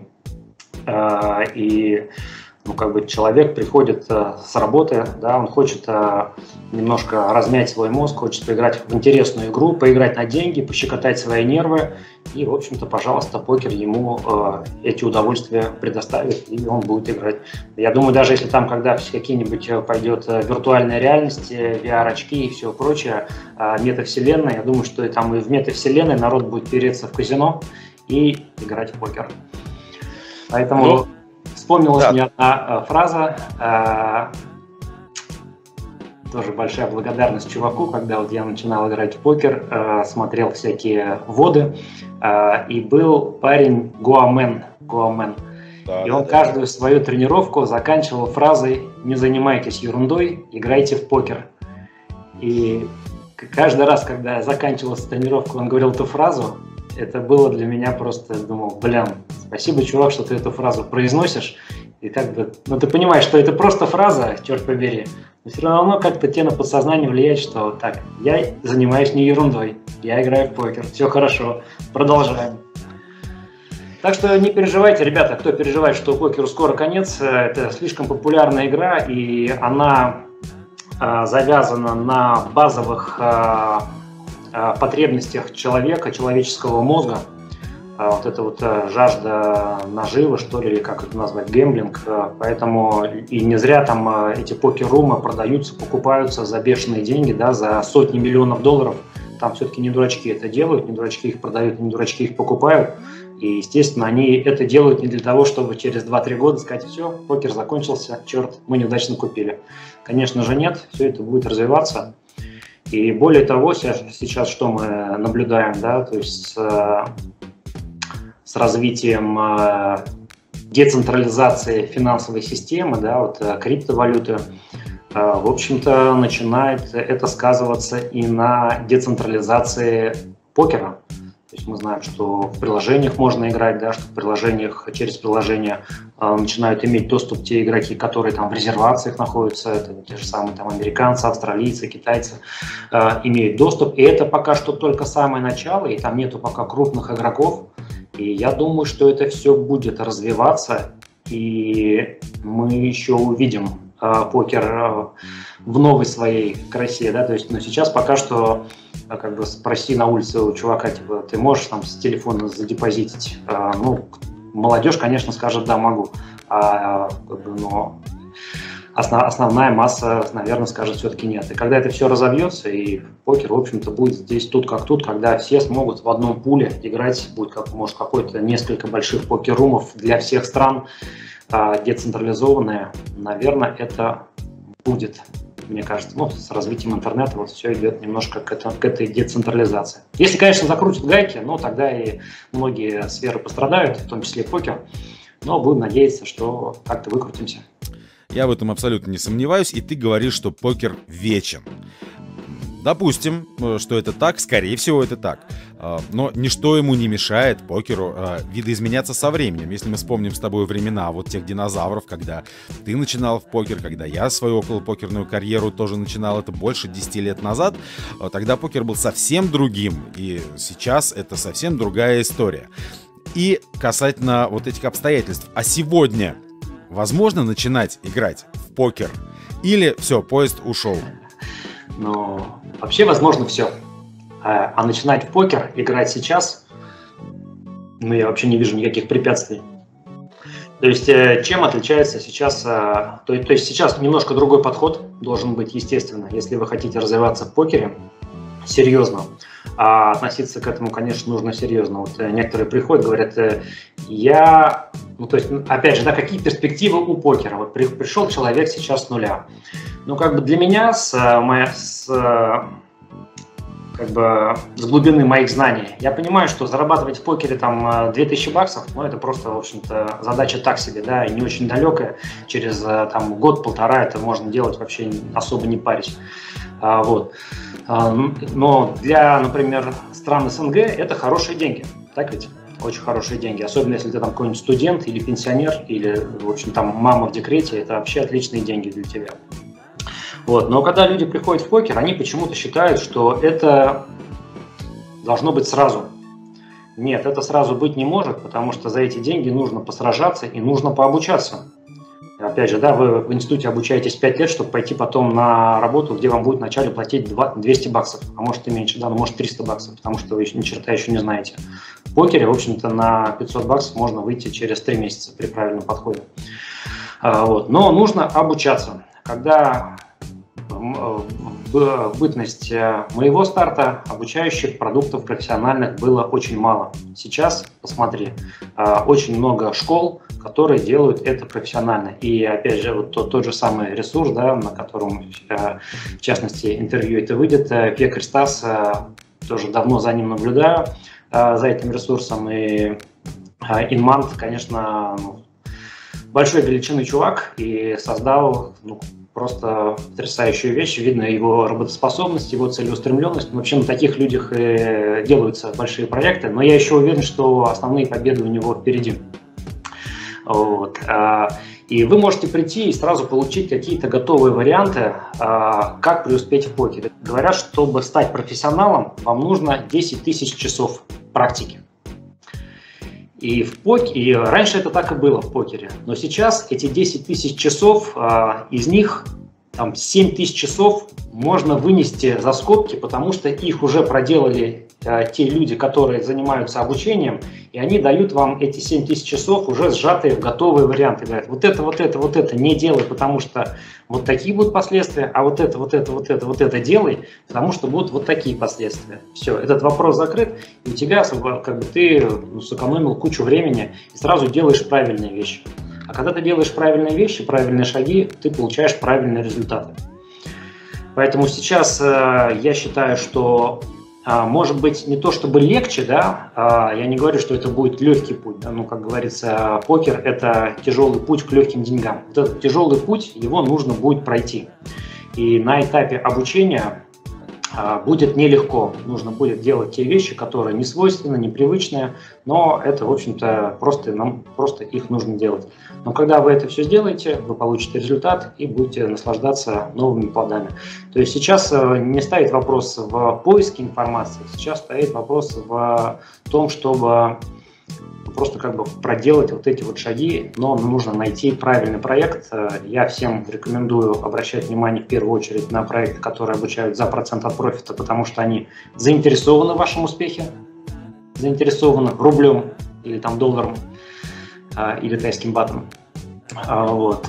И... Ну, как бы человек приходит э, с работы, да, он хочет э, немножко размять свой мозг, хочет поиграть в интересную игру, поиграть на деньги, пощекотать свои нервы. И, в общем-то, пожалуйста, покер ему э, эти удовольствия предоставит, и он будет играть. Я думаю, даже если там, когда какие-нибудь пойдет виртуальная реальность, ви ар-очки и все прочее, э, метавселенная, я думаю, что и там и в метавселенной народ будет переться в казино и играть в покер. Поэтому... Ну... Вспомнилась да. мне одна э, фраза, э, тоже большая благодарность чуваку, когда вот я начинал играть в покер, э, смотрел всякие воды, э, и был парень Гуамен, Гуамен. Да, и он да, каждую да. свою тренировку заканчивал фразой «Не занимайтесь ерундой, играйте в покер». И каждый раз, когда заканчивалась тренировка, он говорил эту фразу, это было для меня просто, я думал, блин, спасибо, чувак, что ты эту фразу произносишь. И как бы, ну ты понимаешь, что это просто фраза, черт побери, но все равно как-то тебе на подсознание влияет, что так, я занимаюсь не ерундой, я играю в покер, все хорошо, продолжаем. Так что не переживайте, ребята, кто переживает, что покеру скоро конец, это слишком популярная игра, и она э, завязана на базовых э, потребностях человека, человеческого мозга. Вот это вот жажда наживы, что ли, или как это назвать, гэмблинг. Поэтому и не зря там эти покер-румы продаются, покупаются за бешеные деньги, да, за сотни миллионов долларов. Там все-таки не дурачки это делают, не дурачки их продают, не дурачки их покупают. И, естественно, они это делают не для того, чтобы через два-три года сказать: все, покер закончился, черт, мы неудачно купили. Конечно же нет, все это будет развиваться. И более того, сейчас, сейчас что мы наблюдаем, да, то есть с, с развитием э, децентрализации финансовой системы, да, вот криптовалюты, э, в общем-то, начинает это сказываться и на децентрализации покера. То есть мы знаем, что в приложениях можно играть, да, что в приложениях, через приложения э, начинают иметь доступ те игроки, которые там в резервациях находятся, это те же самые там американцы, австралийцы, китайцы, э, имеют доступ. И это пока что только самое начало, и там нету пока крупных игроков. И я думаю, что это все будет развиваться, и мы еще увидим э, покер э, в новой своей красе, да, то есть, но сейчас пока что как бы спроси на улице у чувака, типа, ты можешь там с телефона задепозитить? А, ну, молодежь, конечно, скажет, да, могу. А, как бы, но основ, основная масса, наверное, скажет все-таки нет. И когда это все разовьется, и покер, в общем-то, будет здесь тут как тут, когда все смогут в одном пуле играть, будет, как, может, какой-то несколько больших покер-румов для всех стран, а, децентрализованные, наверное, это будет. Мне кажется, ну, с развитием интернета вот все идет немножко к, это, к этой децентрализации. Если, конечно, закрутят гайки, ну, тогда и многие сферы пострадают, в том числе и покер. Но будем надеяться, что как-то выкрутимся. Я в этом абсолютно не сомневаюсь, и ты говоришь, что покер вечен. Допустим, что это так, скорее всего, это так. Но ничто ему не мешает покеру видоизменяться со временем. Если мы вспомним с тобой времена вот тех динозавров, когда ты начинал в покер, когда я свою околопокерную карьеру тоже начинал, это больше десяти лет назад, тогда покер был совсем другим, и сейчас это совсем другая история. И касательно вот этих обстоятельств, а сегодня возможно начинать играть в покер? Или все, поезд ушел? Ну, вообще возможно все. А начинать в покер, играть сейчас, Ну, я вообще не вижу никаких препятствий. То есть, э, чем отличается сейчас, э, то, то есть сейчас немножко другой подход должен быть, естественно, если вы хотите развиваться в покере серьезно, а относиться к этому, конечно, нужно серьезно. Вот э, некоторые приходят, говорят, э, я, ну, то есть, опять же, да, какие перспективы у покера? Вот при, пришел человек сейчас с нуля. Ну, как бы для меня, с, моя, с как бы с глубины моих знаний, я понимаю, что зарабатывать в покере там две тысячи баксов, ну, это просто, в общем-то, задача так себе, да, и не очень далекая. Через там год-полтора это можно делать вообще особо не парясь. А, вот. А, но для, например, стран СНГ это хорошие деньги, так ведь? Очень хорошие деньги, особенно если ты там какой-нибудь студент или пенсионер, или, в общем, там мама в декрете, это вообще отличные деньги для тебя. Вот. Но когда люди приходят в покер, они почему-то считают, что это должно быть сразу. Нет, это сразу быть не может, потому что за эти деньги нужно посражаться и нужно пообучаться. Опять же, да, вы в институте обучаетесь пять лет, чтобы пойти потом на работу, где вам будет вначале платить двести баксов, а может и меньше, да, ну может триста баксов, потому что вы ни черта еще не знаете. В покере, в общем-то, на пятьсот баксов можно выйти через три месяца при правильном подходе. Вот. Но нужно обучаться. Когда в бытность моего старта обучающих продуктов профессиональных было очень мало. Сейчас, посмотри, очень много школ, которые делают это профессионально. И опять же, вот тот, тот же самый ресурс, да, на котором, в частности, интервью это выйдет, Пекарь Стас, тоже давно за ним наблюдаю, за этим ресурсом. И Инмант, конечно, большой величины чувак и создал, ну, просто потрясающую вещь. Видно его работоспособность, его целеустремленность. Вообще на таких людях и делаются большие проекты. Но я еще уверен, что основные победы у него впереди. Вот. И вы можете прийти и сразу получить какие-то готовые варианты, как преуспеть в покере. Говорят, чтобы стать профессионалом, вам нужно десять тысяч часов практики. И, в пок... и раньше это так и было в покере. Но сейчас эти десять тысяч часов, из них там, семь тысяч часов можно вынести за скобки, потому что их уже проделали те люди, которые занимаются обучением, и они дают вам эти семь тысяч часов уже сжатые в готовые варианты. Говорят, вот это, вот это, вот это не делай, потому что вот такие будут последствия, а вот это, вот это, вот это, вот это делай, потому что будут вот такие последствия. Все, этот вопрос закрыт, и у тебя как бы ты ну, сэкономил кучу времени и сразу делаешь правильные вещи. А когда ты делаешь правильные вещи, правильные шаги, ты получаешь правильные результаты. Поэтому сейчас э, я считаю, что может быть, не то чтобы легче, да, я не говорю, что это будет легкий путь, да, ну, как говорится, покер – это тяжелый путь к легким деньгам. Вот этот тяжелый путь, его нужно будет пройти. И на этапе обучения будет нелегко. Нужно будет делать те вещи, которые не свойственны, непривычные, но это, в общем-то, просто, нам просто их нужно делать. Но когда вы это все сделаете, вы получите результат и будете наслаждаться новыми плодами. То есть сейчас не стоит вопрос в поиске информации, сейчас стоит вопрос в том, чтобы просто как бы проделать вот эти вот шаги, но нужно найти правильный проект. Я всем рекомендую обращать внимание в первую очередь на проекты, которые обучают за процент от профита, потому что они заинтересованы в вашем успехе, заинтересованы рублем или там долларом, или тайским батом. Вот.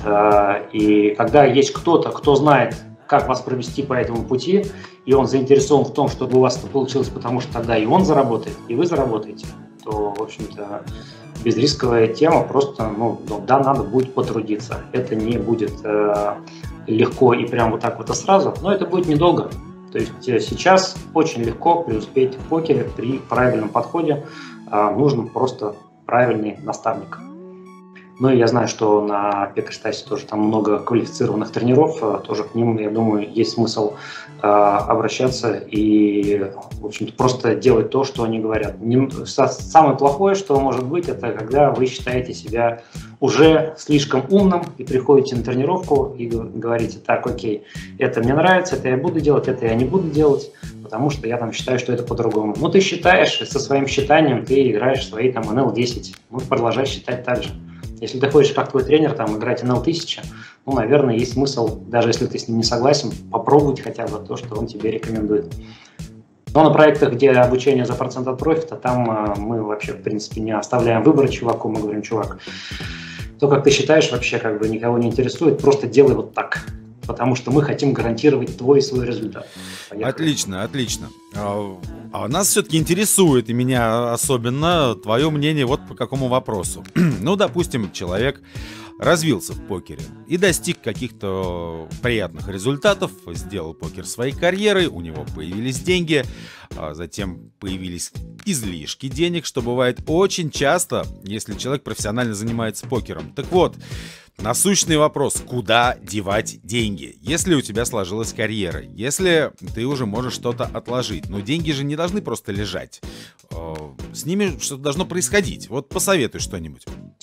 И когда есть кто-то, кто знает, как вас провести по этому пути, и он заинтересован в том, чтобы у вас это получилось, потому что тогда и он заработает, и вы заработаете, то, в общем-то, безрисковая тема, просто, ну, да, надо будет потрудиться. Это не будет э, легко и прям вот так вот и сразу, но это будет недолго. То есть сейчас очень легко преуспеть в покере при правильном подходе. Э, нужен просто правильный наставник. Ну и я знаю, что на Пекарь Стасе тоже там много квалифицированных тренеров, тоже к ним, я думаю, есть смысл э, обращаться и, в общем-то, просто делать то, что они говорят. Не, самое плохое, что может быть, это когда вы считаете себя уже слишком умным и приходите на тренировку и говорите, так, окей, это мне нравится, это я буду делать, это я не буду делать, потому что я там считаю, что это по-другому. Ну, ты считаешь, со своим считанием ты играешь в свои там эн эл десять, ну, продолжай считать так же. Если ты хочешь, как твой тренер, там, играть эн эл тысяча, ну, наверное, есть смысл, даже если ты с ним не согласен, попробовать хотя бы то, что он тебе рекомендует. Но на проектах, где обучение за процент от профита, там мы вообще, в принципе, не оставляем выбора чуваку, мы говорим: чувак, то, как ты считаешь, вообще как бы никого не интересует, просто делай вот так. Потому что мы хотим гарантировать твой и свой результат. Поехали. Отлично, отлично. А нас все-таки интересует, и меня особенно, твое мнение вот по какому вопросу. Ну, допустим, человек развился в покере и достиг каких-то приятных результатов, сделал покер своей карьерой, у него появились деньги, а затем появились излишки денег, что бывает очень часто, если человек профессионально занимается покером. Так вот, насущный вопрос: куда девать деньги? Если у тебя сложилась карьера, если ты уже можешь что-то отложить, но деньги же не должны просто лежать, с ними что-то должно происходить. Вот посоветуй что-нибудь.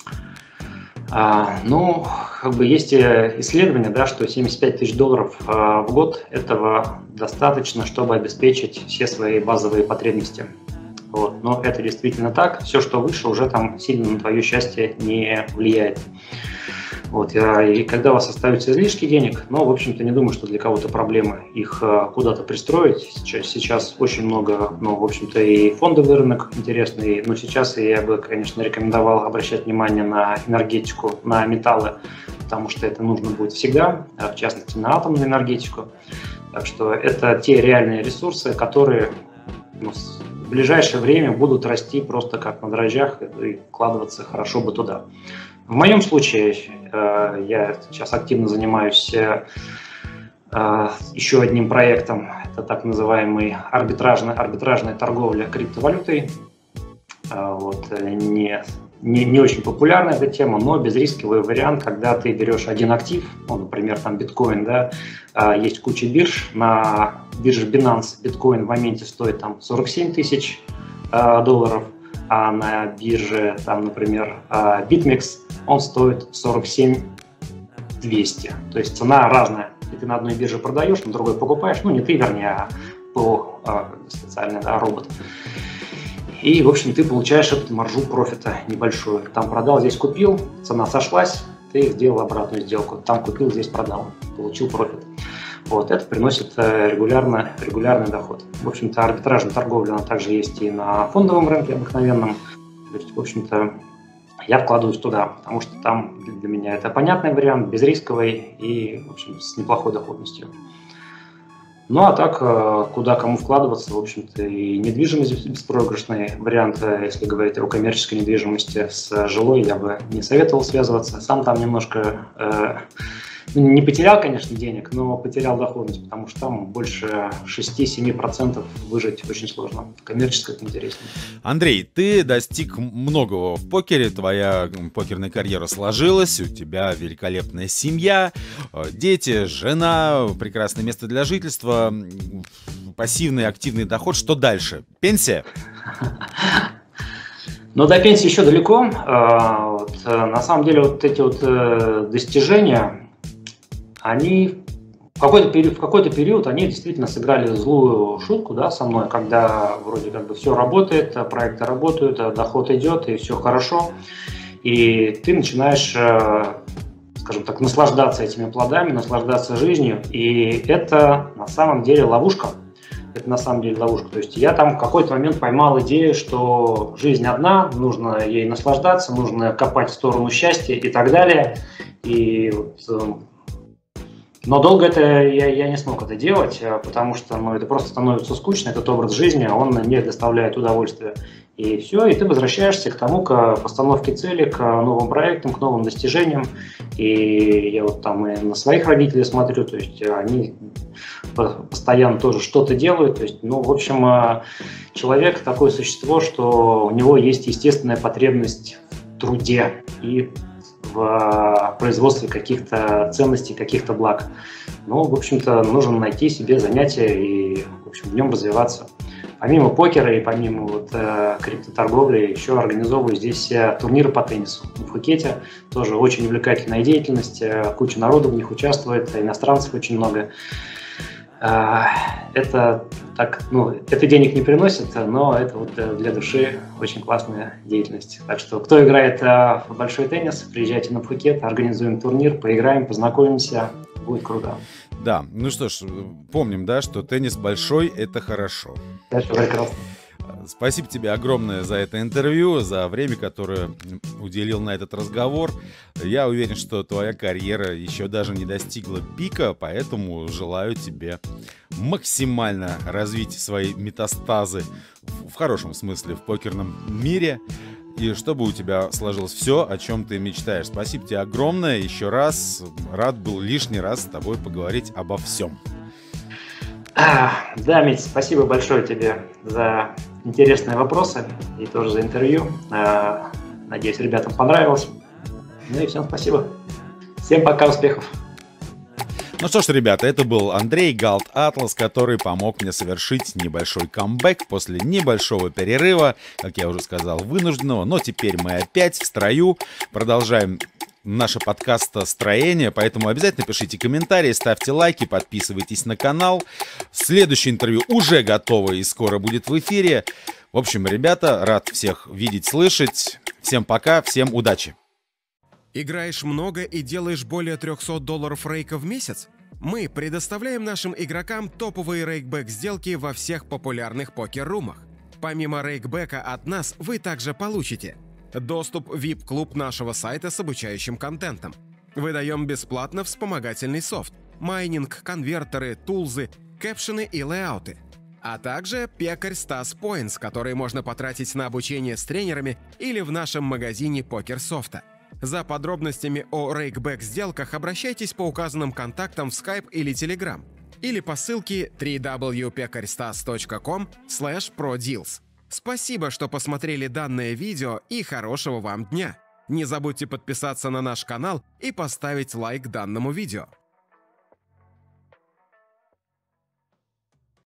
А, ну, как бы есть исследование, да, что семьдесят пять тысяч долларов а, в год этого достаточно, чтобы обеспечить все свои базовые потребности. Вот. Но это действительно так. Все, что выше, уже там сильно на твое счастье не влияет. Вот. И когда у вас остаются излишки денег, ну, в общем-то, не думаю, что для кого-то проблема их куда-то пристроить. Сейчас, сейчас очень много, ну, в общем-то, и фондовый рынок интересный. Но сейчас я бы, конечно, рекомендовал обращать внимание на энергетику, на металлы, потому что это нужно будет всегда, в частности, на атомную энергетику. Так что это те реальные ресурсы, которые, ну, в ближайшее время будут расти просто как на дрожжах и вкладываться хорошо бы туда. В моем случае э, я сейчас активно занимаюсь э, еще одним проектом. Это так называемый арбитражная, арбитражная торговля криптовалютой. Э, вот, не, не, не очень популярная эта тема, но безрисковый вариант, когда ты берешь один актив, ну, например, там биткоин, да, э, есть куча бирж. На бирже Binance биткоин в моменте стоит там сорок семь тысяч э, долларов, а на бирже, там, например, э, BitMEX он стоит сорок семь тысяч двести. То есть цена разная. И ты на одной бирже продаешь, на другой покупаешь. Ну, не ты, вернее, а ПО, специальный, да, робот. И, в общем, ты получаешь эту маржу профита небольшую. Там продал, здесь купил, цена сошлась, ты сделал обратную сделку. Там купил, здесь продал, получил профит. Вот, это приносит регулярно, регулярный доход. В общем-то, арбитражная торговля, она также есть и на фондовом рынке обыкновенном. То есть, в общем-то, я вкладываюсь туда, потому что там для меня это понятный вариант, безрисковый и, в общем, с неплохой доходностью. Ну, а так, куда кому вкладываться, в общем-то, и недвижимость беспроигрышный вариант, если говорить о коммерческой недвижимости, с жилой я бы не советовал связываться. Сам там немножко э, не потерял, конечно, денег, но потерял доходность, потому что там больше шесть-семь процентов выжить очень сложно. Коммерческое это интереснее. Андрей, ты достиг многого в покере, твоя покерная карьера сложилась, у тебя великолепная семья, дети, жена, прекрасное место для жительства, пассивный, активный доход. Что дальше? Пенсия? Но до пенсии еще далеко. Вот, на самом деле вот эти вот достижения, они в какой-то период, в какой-то период они действительно сыграли злую шутку, да, со мной, когда вроде как бы все работает, проекты работают, доход идет и все хорошо, и ты начинаешь, скажем так, наслаждаться этими плодами, наслаждаться жизнью, и это на самом деле ловушка. Это на самом деле ловушка. То есть я там в какой-то момент поймал идею, что жизнь одна, нужно ей наслаждаться, нужно копать в сторону счастья и так далее. И вот, но долго это я, я не смог это делать, потому что, ну, это просто становится скучно, этот образ жизни, он не доставляет удовольствия. И все, и ты возвращаешься к тому, к постановке цели, к новым проектам, к новым достижениям. И я вот там и на своих родителей смотрю, то есть они постоянно тоже что-то делают. То есть, ну, в общем, человек такое существо, что у него есть естественная потребность в труде и в производстве каких-то ценностей, каких-то благ. Ну, в общем-то, нужно найти себе занятие и, в общем, в нем развиваться. Помимо покера и помимо вот, э, криптоторговли, еще организовываю здесь э, турниры по теннису в Пхукете. Тоже очень увлекательная деятельность, э, куча народу в них участвует, иностранцев очень много. Э, это, так, ну, это денег не приносит, но это вот для души очень классная деятельность. Так что, кто играет э, в большой теннис, приезжайте на Пхукет, организуем турнир, поиграем, познакомимся, будет круто. Да, ну что ж, помним, да, что теннис большой – это хорошо. Это прекрасно. Спасибо тебе огромное за это интервью, за время, которое уделил на этот разговор. Я уверен, что твоя карьера еще даже не достигла пика, поэтому желаю тебе максимально развить свои метастазы, в хорошем смысле, в покерном мире, и чтобы у тебя сложилось все, о чем ты мечтаешь. Спасибо тебе огромное еще раз. Рад был лишний раз с тобой поговорить обо всем. А, да, Мить, спасибо большое тебе за интересные вопросы и тоже за интервью. А, надеюсь, ребятам понравилось. Ну и всем спасибо. Всем пока, успехов. Ну что ж, ребята, это был Андрей Галт Атлас, который помог мне совершить небольшой камбэк после небольшого перерыва, как я уже сказал, вынужденного, но теперь мы опять в строю, продолжаем наше подкастостроение, поэтому обязательно пишите комментарии, ставьте лайки, подписывайтесь на канал. Следующее интервью уже готово и скоро будет в эфире. В общем, ребята, рад всех видеть, слышать. Всем пока, всем удачи. Играешь много и делаешь более трехсот долларов рейка в месяц? Мы предоставляем нашим игрокам топовые рейкбэк-сделки во всех популярных покер-румах. Помимо рейкбэка от нас вы также получите доступ в ви ай пи-клуб нашего сайта с обучающим контентом. Выдаем бесплатно вспомогательный софт, майнинг, конвертеры, тулзы, кэпшены и лейауты. А также Пекарь Стас Points, которые можно потратить на обучение с тренерами или в нашем магазине покер-софта. За подробностями о рейкбэк-сделках обращайтесь по указанным контактам в Skype или Telegram, или по ссылке дабл ю дабл ю дабл ю точка пекарьстас точка ком слэш про дилс. Спасибо, что посмотрели данное видео, и хорошего вам дня! Не забудьте подписаться на наш канал и поставить лайк данному видео.